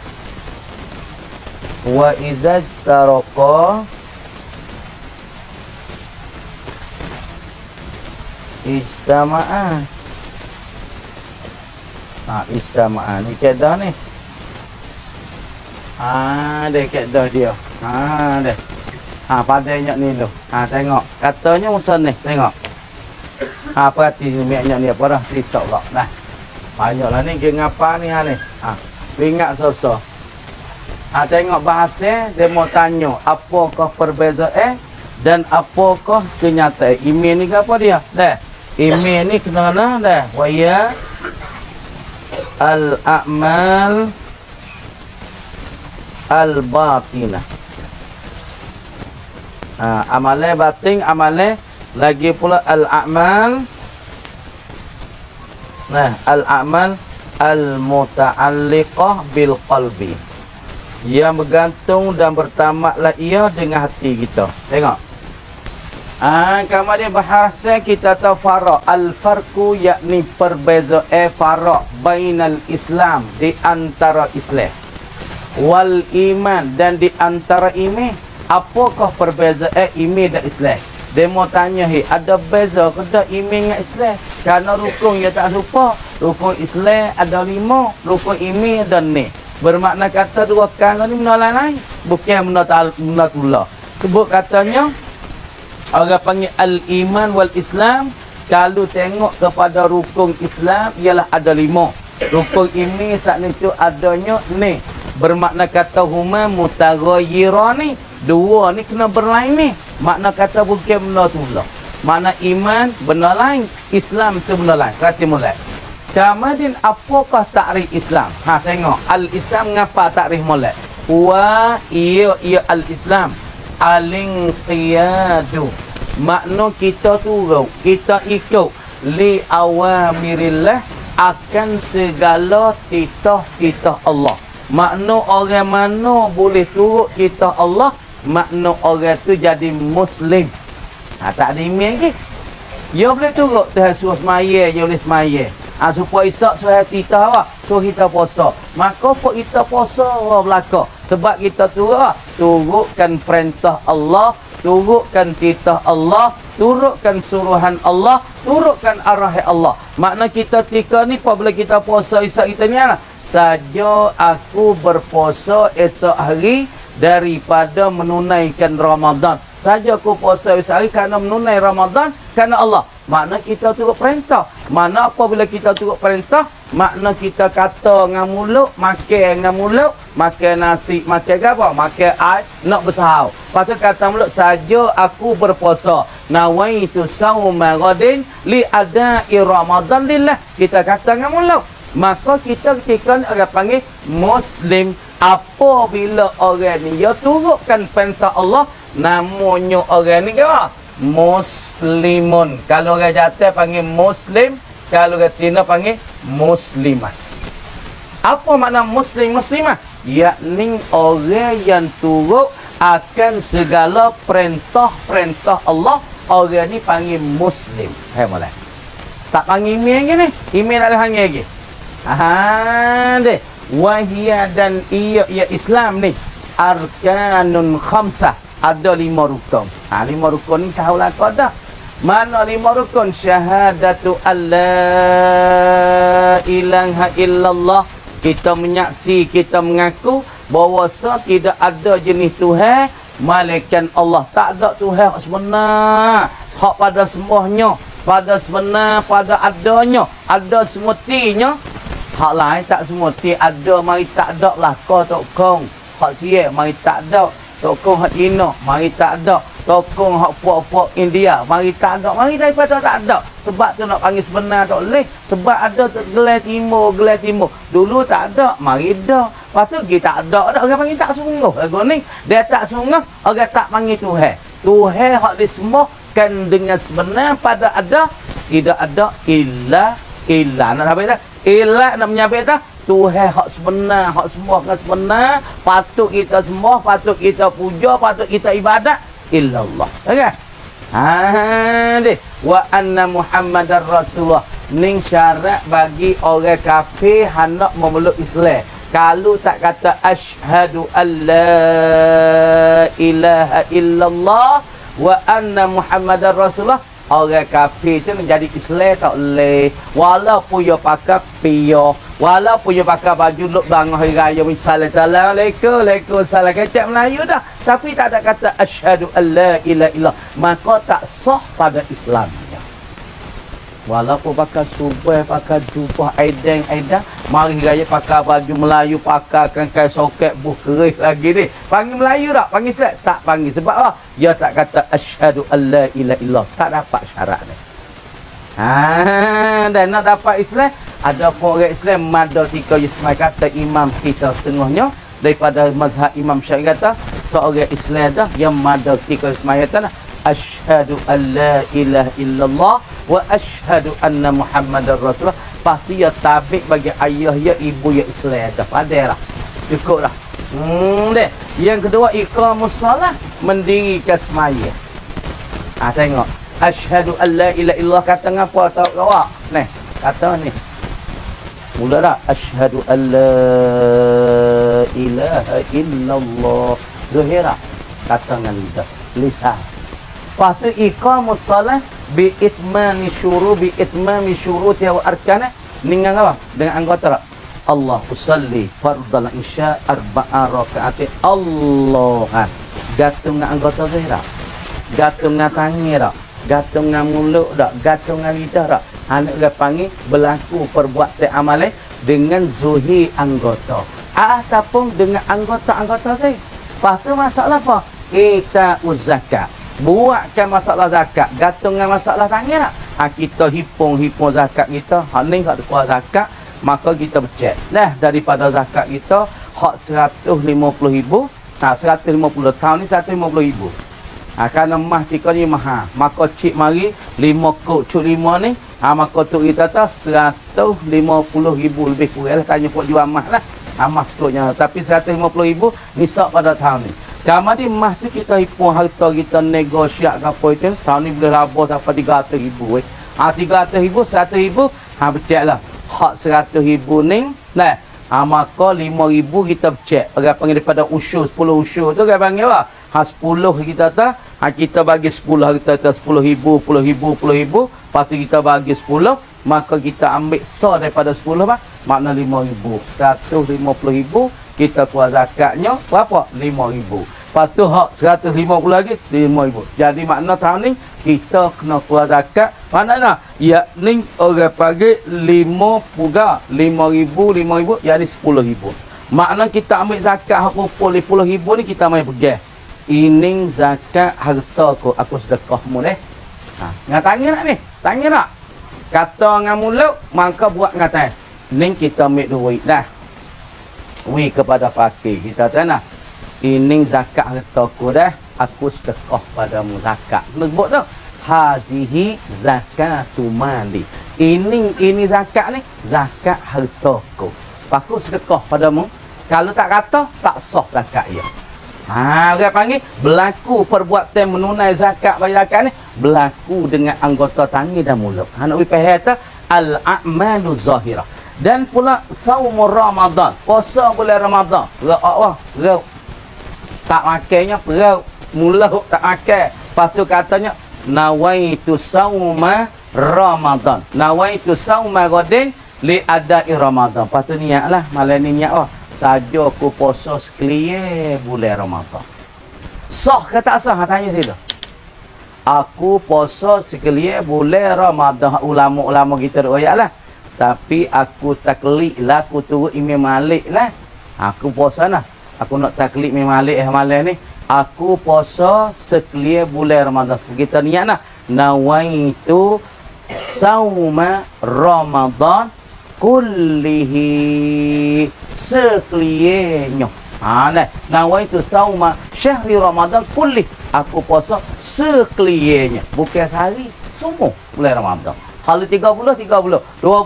wa iza taroko ijtama'a. Ijtama'a ni kaedah ni. Dia kaedah dia. Dia. Padanya ni tu. Tengok. Katanya musuh ni. Tengok. Perhati miaknya ni apa dah. Risau tak. Dah. Banyaklah ni. Dia ngapa ni ni. Ingat so-so. Tengok bahasa. Dia mau tanya. Apakah perbezaan dan apakah kenyataan. Email ni ke apa dia? Dah. Email ni kena dah. Waya al-a'mal al-batinah. Amalan batin, amalan lagi pula al-a'mal. Al-a'mal al-muta'alliqah bil qalbi. Yang bergantung dan bertamaklah ia dengan hati kita. Tengok. Kemudian bahasa kita tahu faraq. Al-farqu yakni perbezaan faraq bainal Islam, di antara Islam, wal iman, dan di antara iman. Apakah perbezaan iman dan Islam? Dia mau tanya, ada beza ke tak iman dengan Islam? Kerana rukun dia tak serupa. Rukun Islam ada 5, rukun iman ada 6. Bermakna kata dua perkara ni benda lain, bukan benda tula. Sebut katanya orang panggil al-iman wal Islam. Kalau tengok kepada rukun Islam ialah ada 5. Rukun iman saat ni tu adanya ni. Bermakna kata huma mutaghayyirani. Dua ni kena berlain ni. Makna kata bukan benda tu pula. Makna iman benda lain, Islam tu benda lain. Perhati mulai. Kemudian apakah takrif Islam? Tengok. Al-Islam ngapa takrif mulai? Wa ia al-Islam al-inqiyadu. Makna kita turut, kita ikut li awamirillah, akan segala titah-titah Allah. Makna orang mana boleh turut titah Allah, makna orang tu jadi Muslim. Tak ada iman lagi. Ya boleh turut Tuhan suruh semaya, ya boleh semaya. Supaya isak Tuhan kita awak, suruh kita puasa. Maka pun kita puasa belaka. Sebab kita turutkan perintah Allah, turutkan titah Allah, turutkan suruhan Allah, turutkan arahan Allah. Makna kita tika ni apabila kita puasa isak kita ni lah. Saja aku berpuasa esok hari daripada menunaikan Ramadan. Saja aku puasa esok hari kerana menunai Ramadan kerana Allah. Makna kita turut perintah. Mana apabila kita turut perintah, makna kita kata dengan mulut, makan dengan mulut, makan nasi, makan apa? Makan air, nak bersahur. Lepas tu kata mulut, saja aku berpuasa. Nawaitu sawma ghadin li adai Ramadan lillah. Kita kata dengan mulut. Maka kita ketika ni orang panggil Muslim. Apabila orang ni dia turutkan perintah Allah, namanya orang ni apa? Muslimun. Kalau orang jatuh panggil Muslim, kalau orang Tina panggil Muslimah. Apa makna Muslim Muslimah? Yakni orang yang turut akan segala perintah-perintah Allah. Orang ni panggil Muslim. Hai mulai. Tak panggil email lagi ni. Email tak ada panggil lagi. Deh. Wahia dan ia Islam ni arkanun khamsah, ada 5 rukun. 5 rukun ni tahu lah kau dah. Mana 5 rukun? Syahadatu alla ilaha illallah. Kita menyaksi, kita mengaku bahawa tidak ada jenis Tuhan melainkan Allah. Tak ada Tuhan hak sebenar, hak pada semuanya, pada sebenar, pada adanya, ada semestinya. Hak lain tak semua. Ada, mari tak ada lah. Kau tokong. Hak siap, mari tak ada. Tokong hak Cina, mari tak ada. Tokong hak puak-puak India, mari tak ada. Mari daripada tak ada. Sebab tu nak panggil sebenar tak boleh. Sebab ada gelar timur, gelar timur. Dulu tak ada, mari dah. Lepas tu kita tak ada. Orang panggil tak sungguh. Lagu ni, dia tak sungguh, orang tak panggil Tuhan. Tuhan hak disembahkan dengan sebenar pada ada. Tidak ada illa. Nak sampai tak? Ilah nak menyabit tak? Tuhan hak sebenar, hak sembah dengan sebenar, patut kita sembah, patut kita puja, patut kita ibadat illallah. Okey. Deh. Wa anna Muhammadar Rasulullah. Ning syarat bagi orang kafir hendak memeluk Islam. Kalau tak kata asyhadu alla ilaha illallah wa anna Muhammadar Rasulullah, orang kafir tu menjadi Islam tak boleh. Walaupun dia pakai piyah, walaupun dia pakai baju luk bang hari raya misalnya assalamualaikum, waalaikumsalam kecap Melayu dah, tapi tak ada kata asyhadu alla ilaha illallah, maka tak sah pada Islamnya. Walaupun pakai subah, pakai jubah aidan, mari raya pakai baju Melayu, pakai kangkai soket buh keris lagi ni. Panggil Melayu tak? Panggil Islam? Tak panggil. Sebab apa? Dia tak kata asyhadu alla ilaha illallah. Tak dapat syarat ni. Dan nak dapat Islam, ada pun orang Islam madal tika Yusmai kata imam kita setengahnya daripada mazhab Imam Syafi'i kata seorang Islam dah yang madal tika Yusmai kata asyhadu alla ilaha illallah wa asyhadu anna Muhammadar Rasulullah. Pasti ya tabik bagi ayah ya ibu ya Islam dah padahlah. Cukup dah. Deh. Yang kedua iqamus solah, mendirikan semaya. Tengok. Asyhadu alla ilaha illallah kata ngapa tahu awak? Ni, kata ni. Mula dah asyhadu alla ilaha illallah. Zahira kata dengan lidah, lisan. Lepas tu iqamus salah bi itmami syuruti wa arkana, dengan apa? Dengan anggota tak? Allah usalli fardal isya arba'a rakaat. Allah. Gatung dengan anggota zahir. Gatung dengan tangan tak? Gatung dengan mulut tak? Gatung dengan lidah tak? Anak orang panggil berlaku perbuatan amalan dengan zuhir anggota. Ataupun dengan anggota-anggota zahir. Lepas tu masalah apa? Kita zakat. Buatkan masalah zakat, gantung dengan masalah tangan tak? Kita hipung zakat kita, hak ni hak keluar zakat, maka kita becek. Nah, daripada zakat kita hak 150,000, 150 tahun ni 150,000. Kerana mah tika ni mahal, maka cik mari 5 kok cuk 5 ni, maka tu kita tak 150,000 lebih kurang lah, tanya pun jual mah lah. Mas koknya, tapi 150,000 nisab pada tahun ni. Kamar ni mah tu kita himpun harta kita negosiat ke apa itu. Tahun ni boleh labur sampai 300,000 weh. 300,000, 100,000, becek lah. Hak 100,000 ni, nah, maka 5,000 kita becek. Orang panggil daripada usyur, 10 usyur tu orang panggil apa? 10 kita tak, kita bagi 10 harta kita 10,000, 10,000, 10,000. Lepas tu kita bagi 10, maka kita ambil sah daripada 10 apa? Makna 5,000. 150,000, kita keluar zakatnya, berapa? 5,000. Lepas tu hak 150 lagi, 5,000. Jadi makna tahun ni, kita kena keluar zakat. Mana nak? Ya, ni orang panggil 5,000, jadi 10,000. Makna kita ambil zakat hak kumpul 50,000 ni, kita main pergi. Ini zakat harta aku sedekah mu deh. Ngat tanya nak ni? Tanya nak? Kata dengan mulut, maka buat ngata. Ni kita ambil duit dah. Wi kepada fakir. Kita tanya. Ini zakat harta aku dah. Aku sedekah padamu zakat. Sebut tu. Hazihi zakatu mali. Ini zakat ni. Zakat harta aku. Aku sedekah padamu. Kalau tak kata, tak sah zakat ia. Orang panggil berlaku perbuatan menunai zakat bayar zakat ni berlaku dengan anggota tangan dan mulut. Nak faham al-a'malu zahirah. Dan pula saum Ramadan, puasa bulan Ramadan. Rau. Tak makainya perau, mulut tak makai. Lepas tu katanya nawaitu sauma Ramadan. Nawaitu sauma gadin li adai Ramadan. Lepas tu niatlah malam ni niat saja aku puasa sekalian bulan Ramadan. Sah ke tak sah? Tanya situ. Aku puasa sekalian bulan Ramadan. Ulama-ulama kita ayat lah. Tapi aku taklid lah. Aku turut Imam Malik lah. Aku puasa lah. Aku nak taklid Imam Malik malam ni. Aku puasa sekalian bulan Ramadan. Kita niat lah. Nawaitu sauma Ramadan kullihi sekaliannya. Nawaitu sauma syahri Ramadan kulli. Aku puasa sekaliannya. Bukan sehari, semua bulan Ramadan. Kalau 30, 29,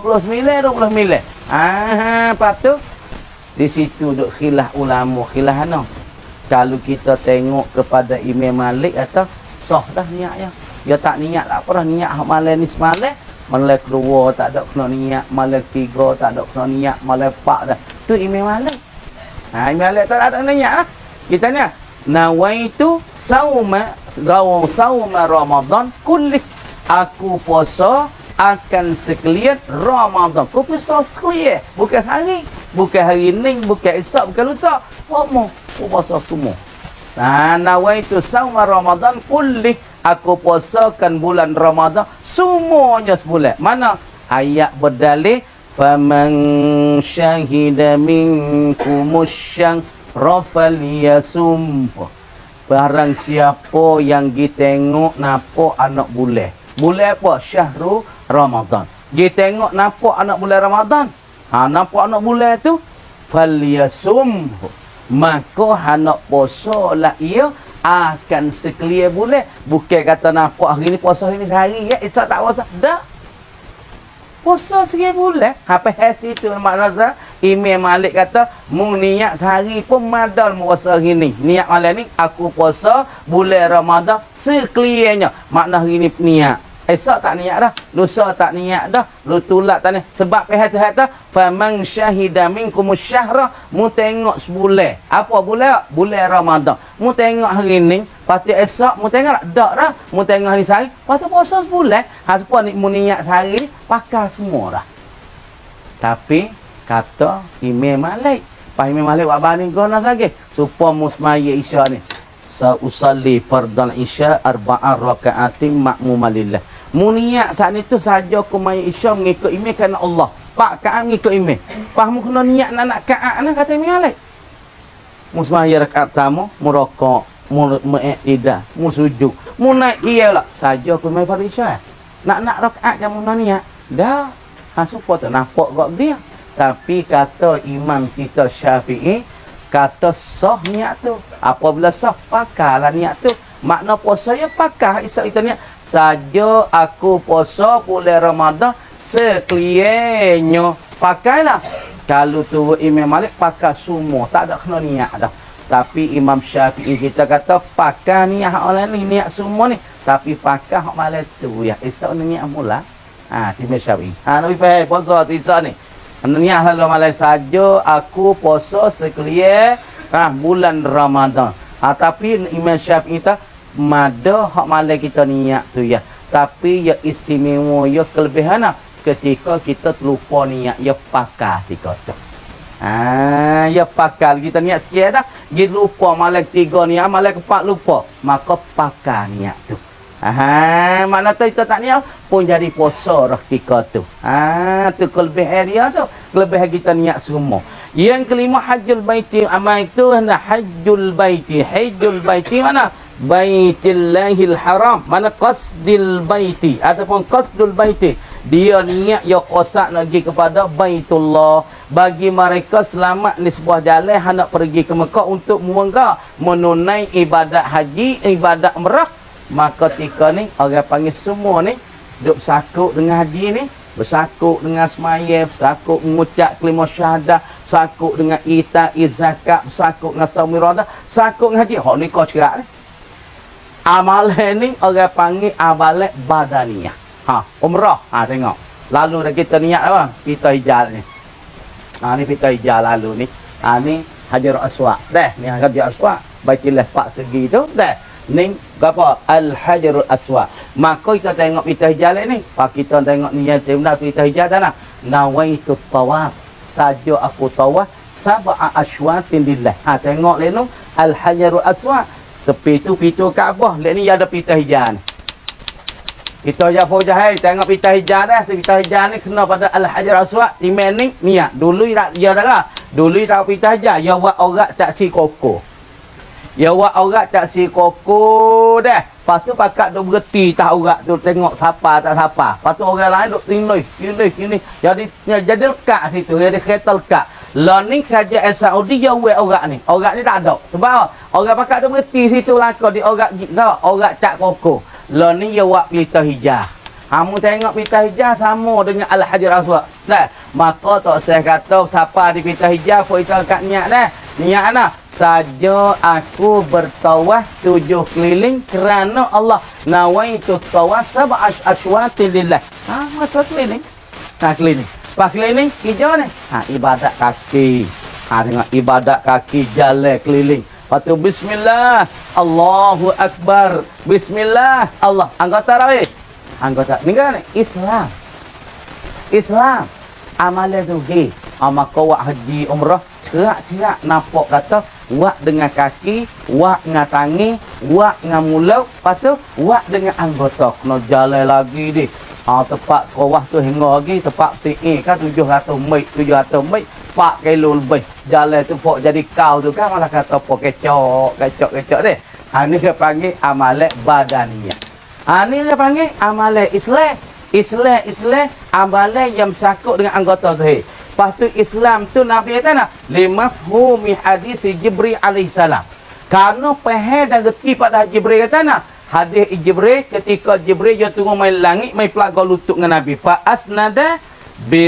29. Lepas tu di situ duk khilaf ulama, khilaf ana. Kalau kita tengok kepada Imam Malik atau sah dah niatnya. Dia tak niat tak apa dah niat malam ni semalam. Malam kedua tak ada kena niat, malam ketiga tak ada kena niat, malam empat dah. Tu Imam Malik. Imam Malik tak ada niat lah. Kita ni nawaitu sauma Ramadan kulli. Aku puasa akan sekalian Ramadan. Aku puasa sekalian, bukan hari, bukan hari ni, bukan esok, bukan lusa. Aku puasa semua. Nawaitu sauma Ramadan kulli. Aku puasakan bulan Ramadan semuanya sebulan. Mana ayat berdalih faman syahida minkumus syahra falyasum. Barang siapa yang ditengok nampak anak bulan. Bulan apa? Syahrul Ramadan. Ditengok nampak anak bulan Ramadan. Nampak anak bulan tu falyasum. Maka anak puasa lah ia akan sekalian bulan. Bukan kata nampak hari ni puasa hari ni sehari ya, esok tak puasa. Dah. Puasa sekalian bulan. Apa hasil itu makna Imam Malik kata mu niat sehari pun madal mu puasa hari ni. Niat malam ni aku puasa bulan Ramadan sekaliannya. Makna hari ni niat. Esok tak niat dah, lusa tak niat dah, lu tulak tak niat. Sebab pihak-pihak faman syahida minkumus syahra, mu tengok sebulan. Apa bulan? Bulan Ramadan. Mu tengok hari ni, lepas tu esok mu tengok tak dah. Mu tengok hari sehari, lepas tu puasa sebulan. Sepuluh ni mu niat sehari ni, pakai semua dah. Tapi kata Imam Malik, Pak Imam Malik buat banding guna lagi supaya mu semaya Isya ni. Usalli fardal Isya arba'an raka'atin ma'mumalillah. Mu niat saat itu saja aku mai Isya mengikut imam kerana Allah. Pak Ka'ab mengikut imam. Pak mu kena niat nak Ka'ab nah kata Imam Malik. Mu semaya rakaat pertama, mu rakaat, mu i'tidah, mu sujud, mu naik ialah saja aku mai fardhu Isya. Nak rakaat kamu nak niat. Dah. Supaya tak nampak gak dia. Tapi kata imam kita Syafi'i kata sah niat tu. Apabila sah pakailah niat tu. Makna puasa ya pakai esok kita niat. Saja aku puasa bulan Ramadan sekaliannya. Pakailah. Kalau tu Imam Malik pakai semua, tak ada kena niat dah. Tapi Imam Syafi'i kita kata pakar niat orang ni, niat semua ni. Tapi pakar hak malam tu ya. Esok ni niat mula. Imam Syafi'i. Nabi faham puasa tu esok ni. Niat lalu malam saja aku puasa sekalian bulan Ramadan. Tapi Imam Syafi'i kita mada hak malam kita niat tu ya. Tapi ya istimewa ya kelebihan ketika kita terlupa niat ya pakar ketika tu. Ya pakar kita niat sikit dah. Kita lupa malam 3 niat, malam 4 lupa. Maka pakar niat tu. Mana tu kita tak niat pun jadi puasa dah ketika tu. Tu kelebihan dia tu. Kelebihan kita niat semua. Yang kelima hajjul baiti. Amal itu hajjul baiti. Hajjul baiti mana? Baitillahil haram. Mana qasdil baiti ataupun qasdul baiti. Dia niat ya qasak lagi kepada Baitullah. Bagi mereka selamat di sebuah jalan hendak pergi ke Mekah untuk menunai ibadat haji, ibadat umrah. Maka ketika ni orang panggil semua ni duk bersakuk dengan haji ni, bersakuk dengan semaya, bersakuk mengucap kalimah syahadah, bersakuk dengan ita'i zakat, bersakuk dengan saum iradah, bersakuk dengan haji. Hak ni kau cerak ni. Amalan ni orang panggil amalan badaniyah. Umrah. Tengok. Lalu dah kita niat apa? Pita hijal ni. Ni pita hijal lalu ni. Ni Hajar Aswad. Dah, ni Hajar Aswad. Baitullah 4 segi tu. Dah. Ni apa? Al-Hajarul Aswad. Maka kita tengok pita hijal ni. Pak kita tengok ni yang benar pita hijal dah nak. Nawaitu tawaf. Saja aku tawaf sab'a asywatin lillah. Tengok lenu Al-Hajarul Aswad. Tepi tu pintu Kaabah. Lihat ni ada pita hijau. Kita jauh jahai tengok pita hijau dah. Pita hijau ni kena pada Al-Hajar Aswad. Timen ni niat. Dulu tak dia dah lah. Dulu tak pita hijau. Ya buat orang tak si koko. Ya buat orang tak si koko dah. Lepas tu pakat duk berhenti tak orang tu tengok siapa tak siapa. Lepas tu orang lain duk sini. Jadi lekat situ. Jadi kereta lekat. Lah ni kerajaan Saudi ya buat orang ni. Orang ni tak ada. Sebab orang pakat duk berhenti situ lakon di orang cak koko. Lah ni ya buat pita hijau. Kamu tengok pita hijau sama dengan Al-Hajar Aswad. Dah. Maka tak saya kata siapa di pita hijau pun kita kat niat dah. Niat nah. Saja aku bertawaf 7 keliling kerana Allah. Nawaitu tawaf sab'a asywatin lillah. Macam keliling. Keliling. Pas keliling hijau ni. Ibadat kaki. Tengok ibadat kaki jalan keliling. Lepas tu bismillah. Allahu Akbar. Bismillah. Allah. Anggota rawih. Anggota. Ni kan Islam. Islam. Amalan tu he. Maka wak haji umrah. Cerak-cerak nampak kata. Wak dengan kaki. Wak dengan tangi. Wak dengan mulut. Lepas tu wak dengan anggota. Kena jalan lagi ni. Tempat kawah tu hingga lagi. Tempat CA kan 700 mil. 700 mil. 4 kilo lebih. Jalan tu pok jadi kau tu kan. Malah kata pok kecok deh. Ni dia panggil amalan badaniyah. Ni dia panggil amalan Islam. Islam amalan yang bersakut dengan anggota tu. Lepas tu Islam tu Nabi kata nak. Limafhumi hadis Jibril alaihissalam. Karena pahal dan reti pada Jibril kata nak. Hadis Jibril ketika Jibril dia turun main langit main pelaga lutut dengan Nabi. Fa asnada bi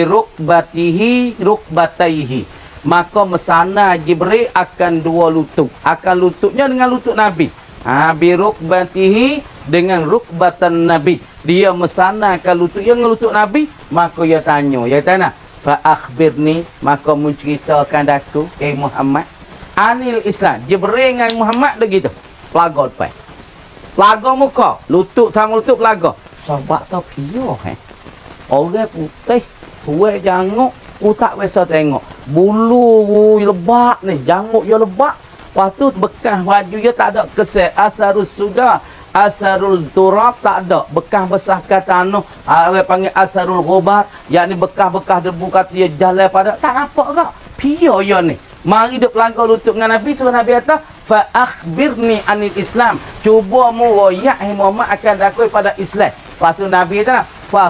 rukbataihi. Maka mesana Jibril akan 2 lutut. Akan lututnya dengan lutut Nabi. Bi rukbatihi dengan rukbatan Nabi. Dia mesanakan lututnya dengan lutut Nabi. Maka dia tanya. Dia tanya. Fa akhbirni. Maka menceritakan aku. Muhammad. Anil Islam. Jibril dengan Muhammad begitu. Pelaga depan. Pelaga muka. Lutut sama lutut pelaga. Sebab tau piyuh orang putih. Tua janguk. Ku tak biasa tengok. Bulu lebat ni. Janguk dia lebat. Lepas tu bekas baju dia tak ada keset. Asarul sudah. Asarul turab tak ada. Bekas besarkan tanah. Orang panggil asarul ghubar. Yang ni bekas-bekas debu kata dia jalan pada. Tak nampak kak. Piyuh dia ni. Mari dia pelanggar lutut dengan Nabi. Suruh Nabi kata. Fa akhbirni anil Islam. Cuba mu royak Muhammad akan dakui pada Islam. Lepas tu Nabi kata.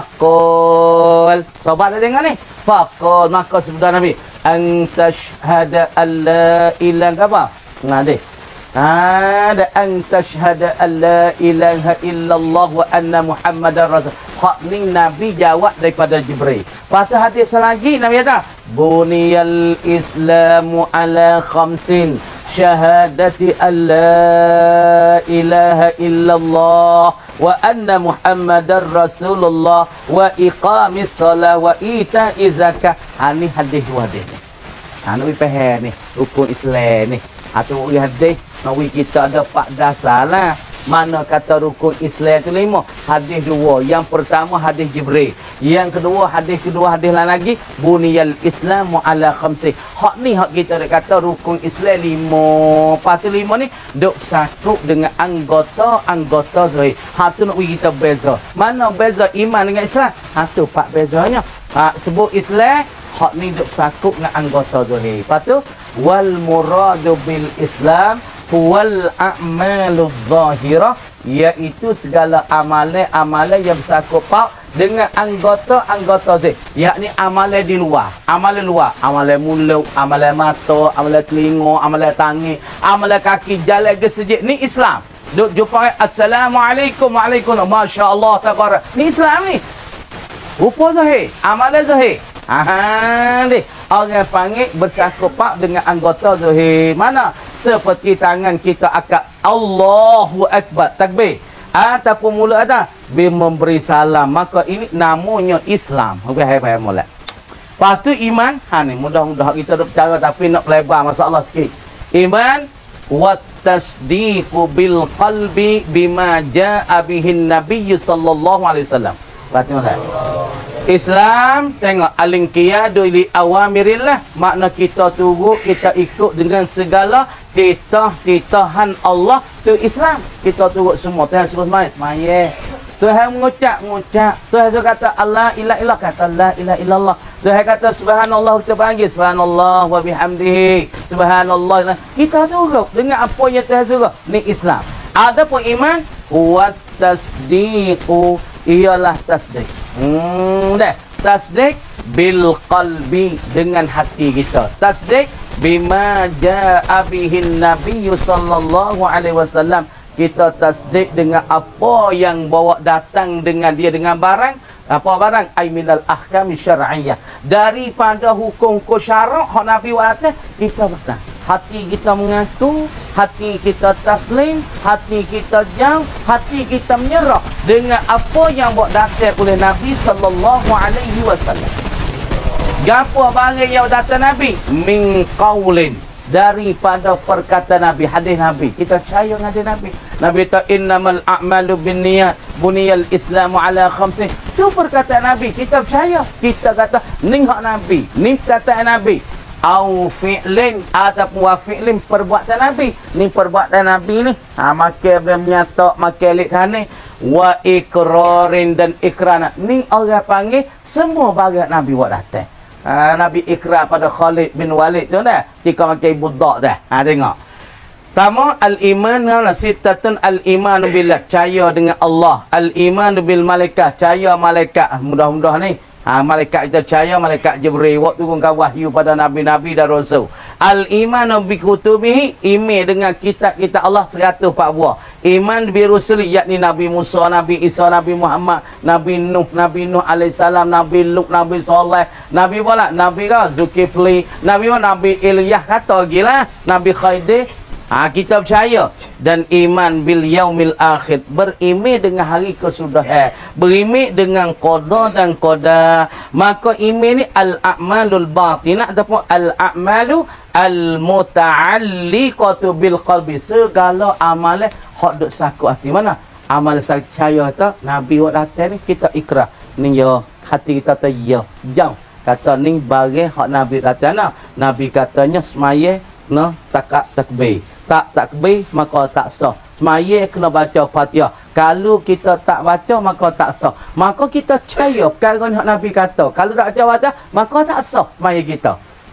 Faqul. Sobat dah tengok ni. Faqul. Maka sebenar Nabi. Antashhada alla ilaha apa? Ngadih. Ada antashhada alla ilaha illallah wa anna Muhammadar Rasul. Hak ni Nabi jawab daripada Jibril. Lepas hadis lagi Nabi kata. Buniyal Islamu ala khamsin. syahadati an la ilaha illallah wa anna muhammadar rasulullah wa iqamis salat wa ita'iz zakah. Ni hadis hadis ni. Nak faham ni rukun Islam ni. Atau hadis nawi kita ada 4 dasar lah. Mana kata rukun Islam tu 5? Hadis 2. Yang pertama hadis Jibril. Yang kedua hadis lain lagi buniyal Islamu ala khamsi. Hak ni hak kita dak kata rukun Islam 5. Lepas tu 5 ni duk sakut dengan anggota zahir. Hak tu nak kita beza. Mana beza iman dengan Islam? Hak tu 4 bezanya. Sebut Islam hak ni duk sakut dengan anggota zahir. Lepas tu wal muradu bil Islam huwal a'maludz zahirah, iaitu segala amalan yang bersangkut paut dengan anggota zahir, yakni amalan di luar, amalan mulut, amalan mata, amalan telinga, amalan tangan, amalan kaki, jalan ke sejid. Ni Islam. Duk jumpa assalamualaikum, waalaikumsalam, masya-Allah, tabarak. Ni Islam ni. Rupa zahir, amalan zahir. Ni orang panggil bersangkut paut dengan anggota zahir. Mana? Seperti tangan kita akad Allahu Akbar, takbir, ataupun mula ada memberi salam, maka ini namanya Islam. Hai molek. Lepas tu iman, ni mudah-mudah kita dah bercara tapi nak lebar masalah sikit. Iman wa tasdiqu bil qalbi bima jaa bihin nabiy sallallahu alaihi wasallam. Tengok Islam, tengok al-inqiyadu li awamirillah, makna kita turut, kita ikut dengan segala titah-titahan Allah. Tu Islam. Kita turut semua. Tuhan suruh semaya. Tuhan mengucap. Tuhan suruh kata Allah ilaha illallah, kata la ilaha illallah. Tuhan kata subhanallah, kita panggil subhanallah wa bihamdihi. Subhanallah. Kita turut dengan apa yang Tuhan suruh. Ni Islam. Adapun iman wa tasdiqu, ialah tasdik. Tasdik bil qalbi, dengan hati kita. Tasdik bima jaa bihin nabiy sallallahu alaihi wasallam. Kita tasdik dengan apa yang bawa datang dengan dia, dengan barang. Apa barang? Ai minal ahkam syar'iyyah, daripada hukum-hukum syarak hak Nabi wadah, kita betul. Hati kita mengaku, hati kita taslim, hati kita jauh, hati kita menyerah dengan apa yang buat datang oleh Nabi sallallahu alaihi wasallam. Gapo barang yang datang Nabi? Min qaulin, daripada perkataan Nabi, hadis Nabi. Kita percaya dengan hadis Nabi. Nabi kata innamal a'malu binniyat buniyal islamu ala khamsin. Tu perkataan Nabi, kita percaya. Kita kata ni hak Nabi, ni perkataan Nabi. Au fi'lin, ataupun wa fi'lin, perbuatan Nabi. Ni perbuatan Nabi ni. Makan boleh menyatak, makan lik khani. Wa ikrarin, dan ikrana. Ni orang panggil semua barang Nabi buat datang. Nabi ikrar pada Khalid bin Walid tu dah. Ketika makan budak dah. Tengok. Pertama, al-iman sittatun, al-iman billah, percaya dengan Allah. Al-iman bil malaikat, percaya malaikat. Mudah-mudah ni. Malaikat kita percaya, malaikat Jibril waktu turunkan wahyu pada nabi-nabi dan rasul. Al-iman bi kutubihi, iman dengan kitab-kitab Allah 104 buah. Iman bi rusuli, yakni Nabi Musa, Nabi Isa, Nabi Muhammad, Nabi Nuh alaihissalam, Nabi Lut, Nabi Saleh, Nabi Wala, Nabi Zulkifli, Nabi Ilyas, kata gila, Nabi Khaidir. Kita percaya. Dan iman bil yaumil akhir, beriman dengan hari kesudahan, beriman dengan qada dan qadar. Maka iman ni al-a'malul batinah ataupun al-a'malu al-muta'alliqatu bil qalbi, segala amalan hak duk sakut hati. Mana amal percaya tu Nabi buat datang ni, kita ikrar ni ya, hati kita tu ya, jauh kata ni bagi hak Nabi datang nah. Nabi katanya semaya no takbir, tak takbir maka tak sah. Semaya kena baca Fatihah. Kalau kita tak baca maka tak sah. Maka kita percaya perkara ni Nabi kata. Kalau tak baca Fatihah maka tak sah semaya kita.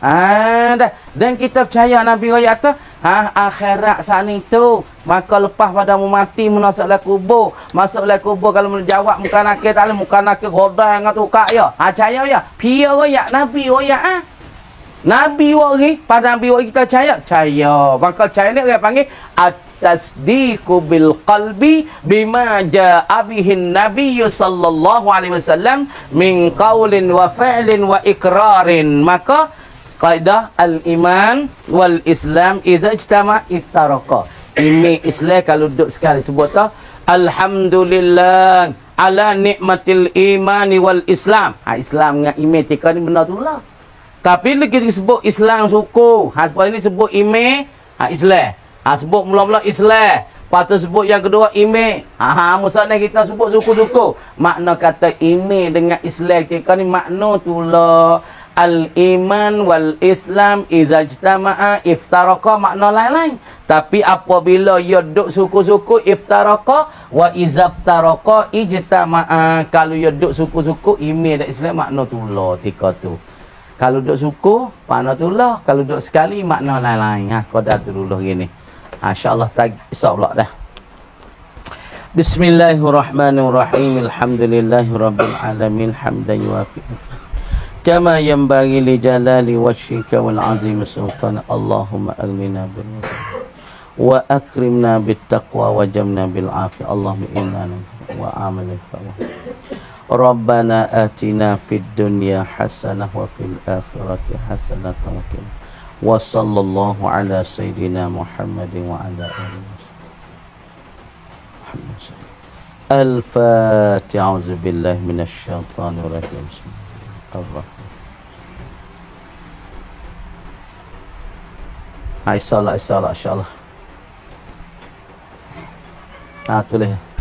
Dan kita percaya Nabi kata akhirat sana itu, maka lepas pada mati masuklah kubur. Masuklah kubur, kalau menjawab muka nakir tak boleh, muka nakir godah dengan tukar ya. Percaya ya. Pia royak Nabi royak Nabi wari, pada Nabi wari kita percaya. Maka percaya ni orang panggil at-tasdiqu bil qalbi bima jaa bihin nabiy sallallahu alaihi wasallam min qaulin wa fi'lin wa ikrarin. Maka Kaidah al-iman wal Islam iza ijtama iftaraqa. Iman Islam kalau duduk sekali sebut tu alhamdulillah ala nikmatil imani wal Islam. Islam dengan iman tika ni benar tu lah. Tapi lagi disebut Islam suku. Sebab ini sebut iman Islam. Sebut mula-mula Islam. Lepas tu sebut yang kedua iman. Maksudnya kita sebut suku-suku. Makna kata iman dengan Islam tika ni makna tu lah. Al-iman wal Islam iza ijtama'a iftaraqa, makna lain-lain. Tapi apabila ia duduk suku-suku iftaraqa wa iza iftaraqa ijtama'a. Kalau ia duduk suku-suku iman dan Islam makna tulah tika tu. Kalau duduk suku makna tulah, kalau duduk sekali makna lain-lain. Qadar tu dulu gini. Insya-Allah insya-Allah dah. Bismillahirrahmanirrahim. Alhamdulillahirabbil alamin hamdan yuwafiqu كما ينبغي لجلال وجهك والعظيم سلطان اللهم أغننا بالرضا وأكرمنا بالتقوى وجمنا بالعافية اللهم إنا وعمل الفواه ربنا آتنا في الدنيا حسنة وفي الآخرة حسنة وقنا وصلى الله على سيدنا محمد وعلى آله وصحبه الفاتحة. أعوذ بالله من الشيطان الرجيم. بسم الله. InsyaAllah, insyaAllah, insyaAllah. Tulis.